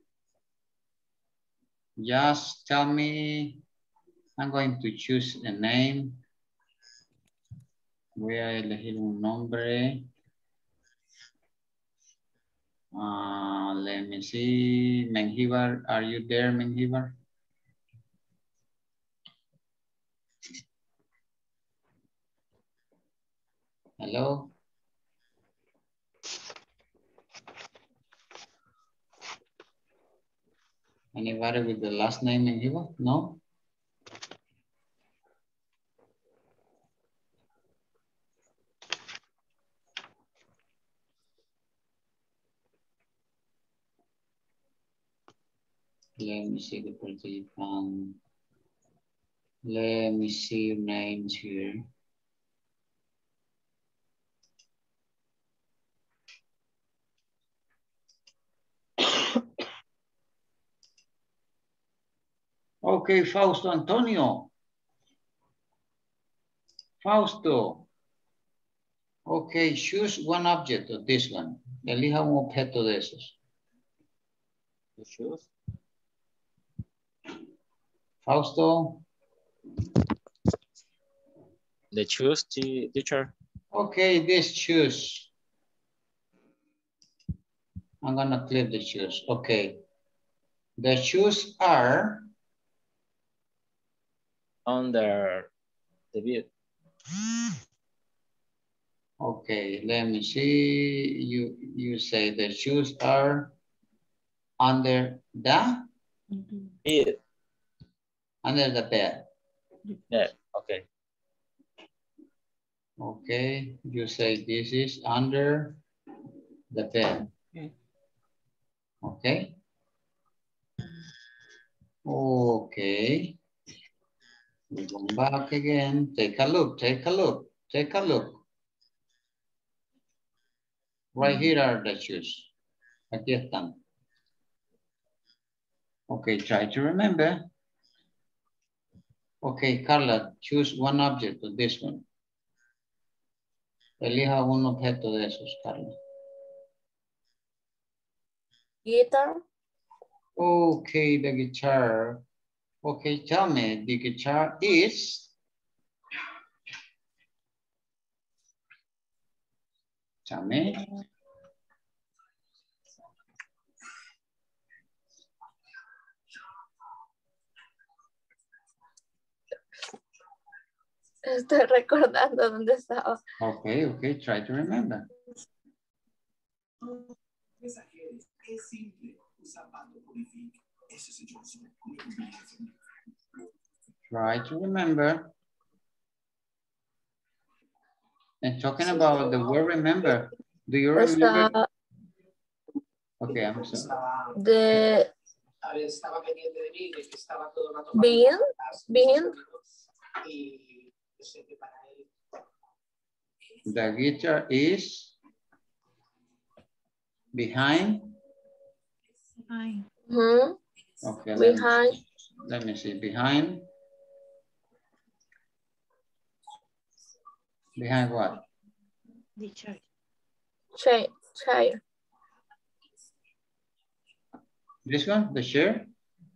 Just tell me, I'm going to choose a name. Voy a elegir un nombre. Let me see. Menjivar, are you there, Menjivar? Hello? Anybody with the last name Menjivar? No? Let me see the participant. Let me see your names here. Okay, Fausto Antonio. Fausto. Okay, choose one object of this one. Elija un objeto de esos. The shoes. Fausto. The shoes, teacher. Okay, this shoes. I'm gonna clip the shoes. Okay. The shoes are under the bed. Okay, let me see. You say the shoes are under the Bed. Under the bed. Yeah, okay. Okay, you say this is under the bed. Okay. Okay. We go back again. Take a look, take a look, take a look. Right here are the shoes. Aquí están. Okay, try to remember. Okay, Carla, choose one object of this one. Elija un objeto de esos, Carla. Guitar. Okay, the guitar. Okay, tell me, the guitar is? Tell me. Estoy recordando dónde estaba. Okay, okay, try to remember. Try to remember. And talking about the word remember, do you remember? Okay, I'm sorry. The being. The guitar is behind. Okay, Behind. Let me see. Behind. Behind what? The chair. Chair. This one, the chair?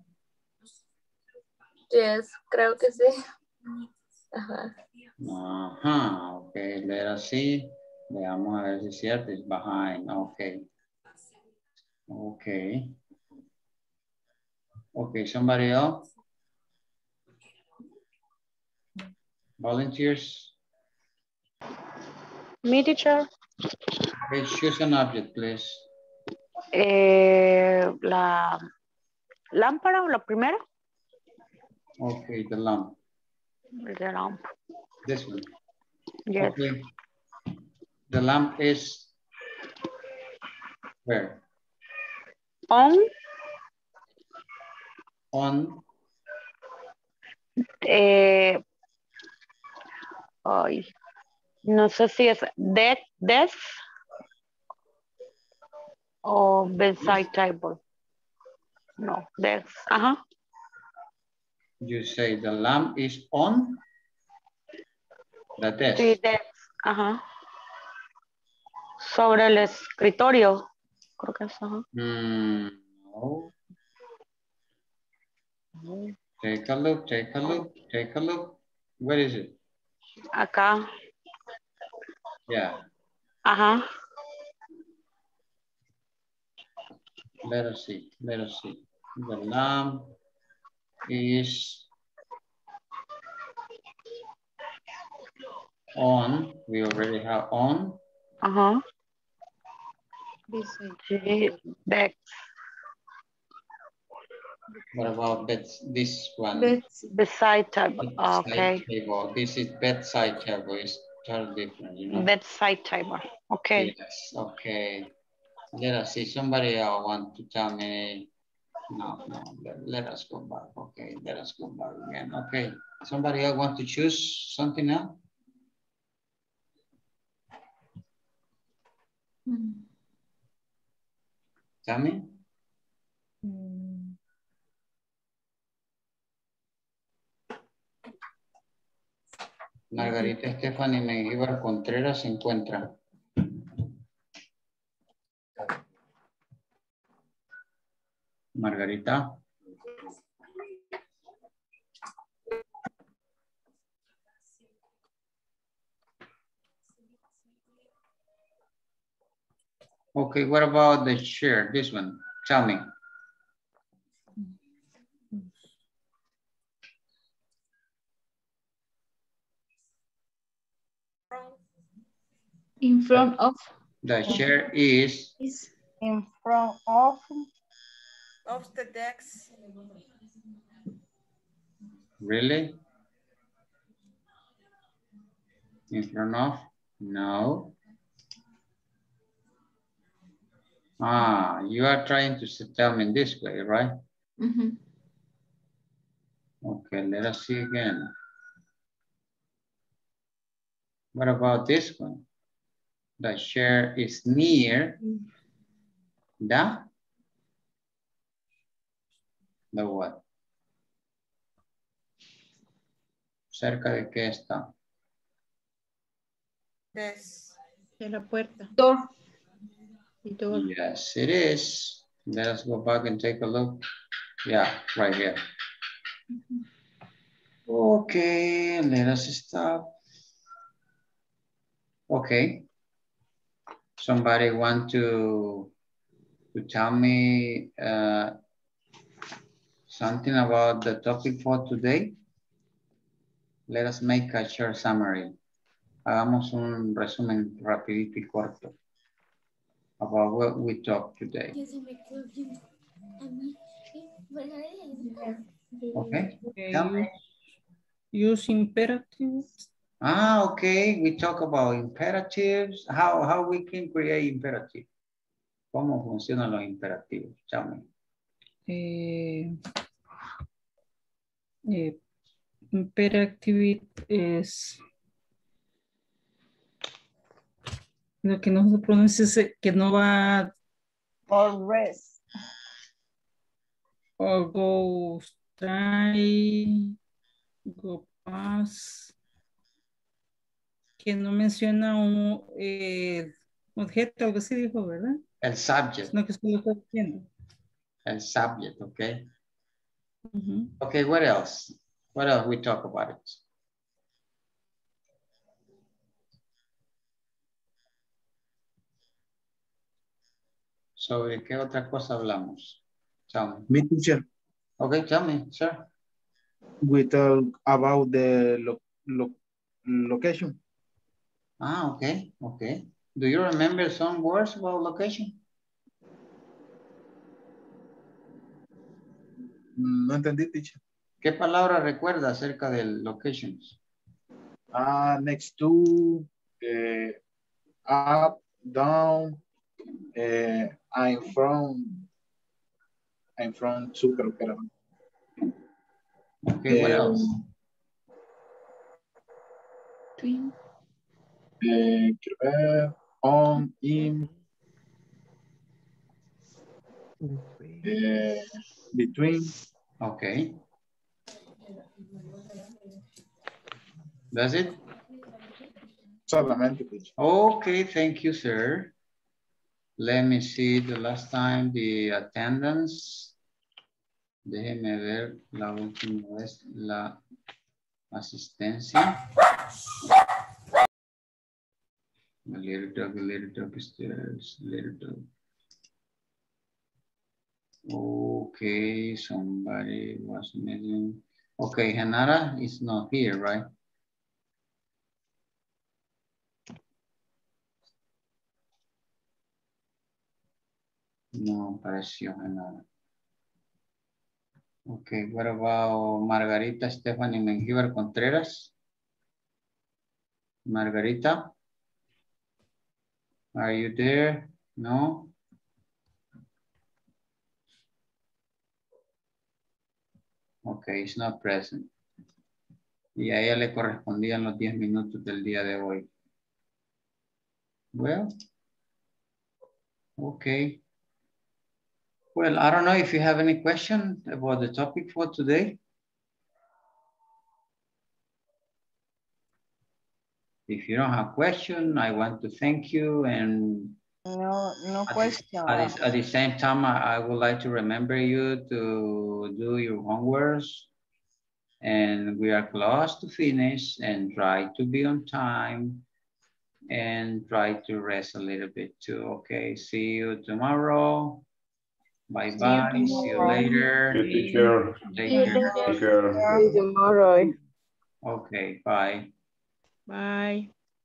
Yes, creo que sí. Ajá. Ajá, okay, let us see. Veamos a ver si es cierto, it's behind, okay. Okay. Okay, somebody else? Volunteers? Me, teacher. Okay, choose an object, please. La lámpara, la primera. Okay, the lamp. The lamp. This one. Yes. Okay. The lamp is where? On. On. Ay, no sé si es desk o bedside table. No, desk. Ajá. You say the lamp is on the desk. Sí, desk. Ajá. Sobre el escritorio. Creo que es, ajá. No. Take a look, take a look, take a look. Where is it? Acá. Yeah. Ajá. Let us see, let us see. The lamp is on. We already have on. Ajá. Sí, desk. What about this one? Bedside table. Okay. Table. This is bedside table. It's totally different, you know. Bedside table. Okay. Yes. Okay. Let us see. Somebody else want to tell me. No. Let us go back. Okay. Let us go back again. Okay. Somebody else want to choose something else? Tell me. Margarita Stephanie Mengíbar Contreras se encuentra. Margarita. Okay, what about the chair? This one, tell me. In front of. The chair is in front of the desk. Really? In front of? No. Ah, you are trying to tell me this way, right? Mm-hmm. Okay, let us see again. What about this one? The chair is near the what? ¿Cerca de qué está? De la puerta. Door. Yes, it is. Let us go back and take a look. Yeah, right here. Okay, let us stop. Okay. Somebody want to tell me something about the topic for today? Let us make a short summary. Hagamos un resumen rapidito y corto about what we talked today. Okay. Use imperatives. Ah, okay. We talk about imperatives. How we can create imperative. ¿Cómo funcionan los imperativos? Chame. Imperative es lo que no se pronuncia, que no va or rest or go try, go pass, que no menciona un objeto, algo así dijo, ¿verdad? El subject. No, que solo está diciendo. El subject, okay. Okay, what else? What else we talk about it? ¿Sobre qué otra cosa hablamos? Tell me. Me, teacher. Okay, tell me, sir. We talk about the location. Ah, okay, okay. Do you remember some words about location? No entendí, teacher. ¿Qué palabra recuerda acerca del locations? Next to, up, down, I'm from super. Okay, what else? Twin. On, in, between. Okay. That's it? Solamente, teacher. Okay, thank you, sir. Let me see the last time the attendance. Déjeme ver la última vez la asistencia. A little dog stairs, little dog. Okay, somebody was missing. Okay, Hanara is not here, right? No apareció Hanara. Okay, what about Margarita Stephanie Mengíbar Contreras? Margarita? Are you there? No? Okay, it's not present. Y a ella le correspondían los 10 minutos del día de hoy. Well, okay. Well, I don't know if you have any question about the topic for today. If you don't have question, I want to thank you and no question. At the same time, I would like to remember you to do your homeworks. And we are close to finish and try to be on time. and try to rest a little bit too. Okay, see you tomorrow. Bye-bye. See you later. Good teacher. Take care. Take care. See you tomorrow. Okay, bye. Bye.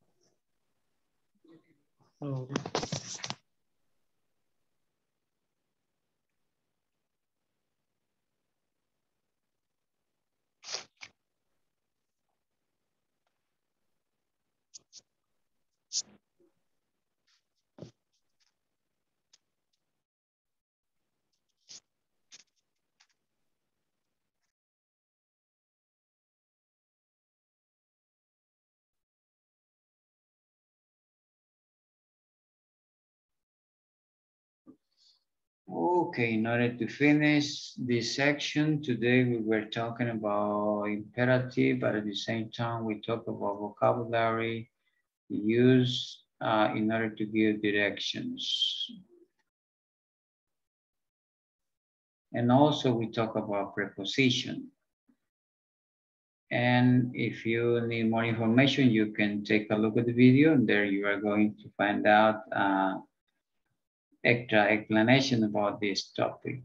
Oh. Okay, in order to finish this section, today we were talking about imperative, but at the same time we talk about vocabulary used in order to give directions. And also we talk about preposition. And if you need more information, you can take a look at the video, and there you are going to find out extra explanation about this topic.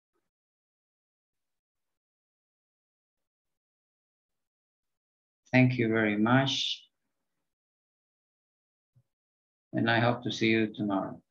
Thank you very much. And I hope to see you tomorrow.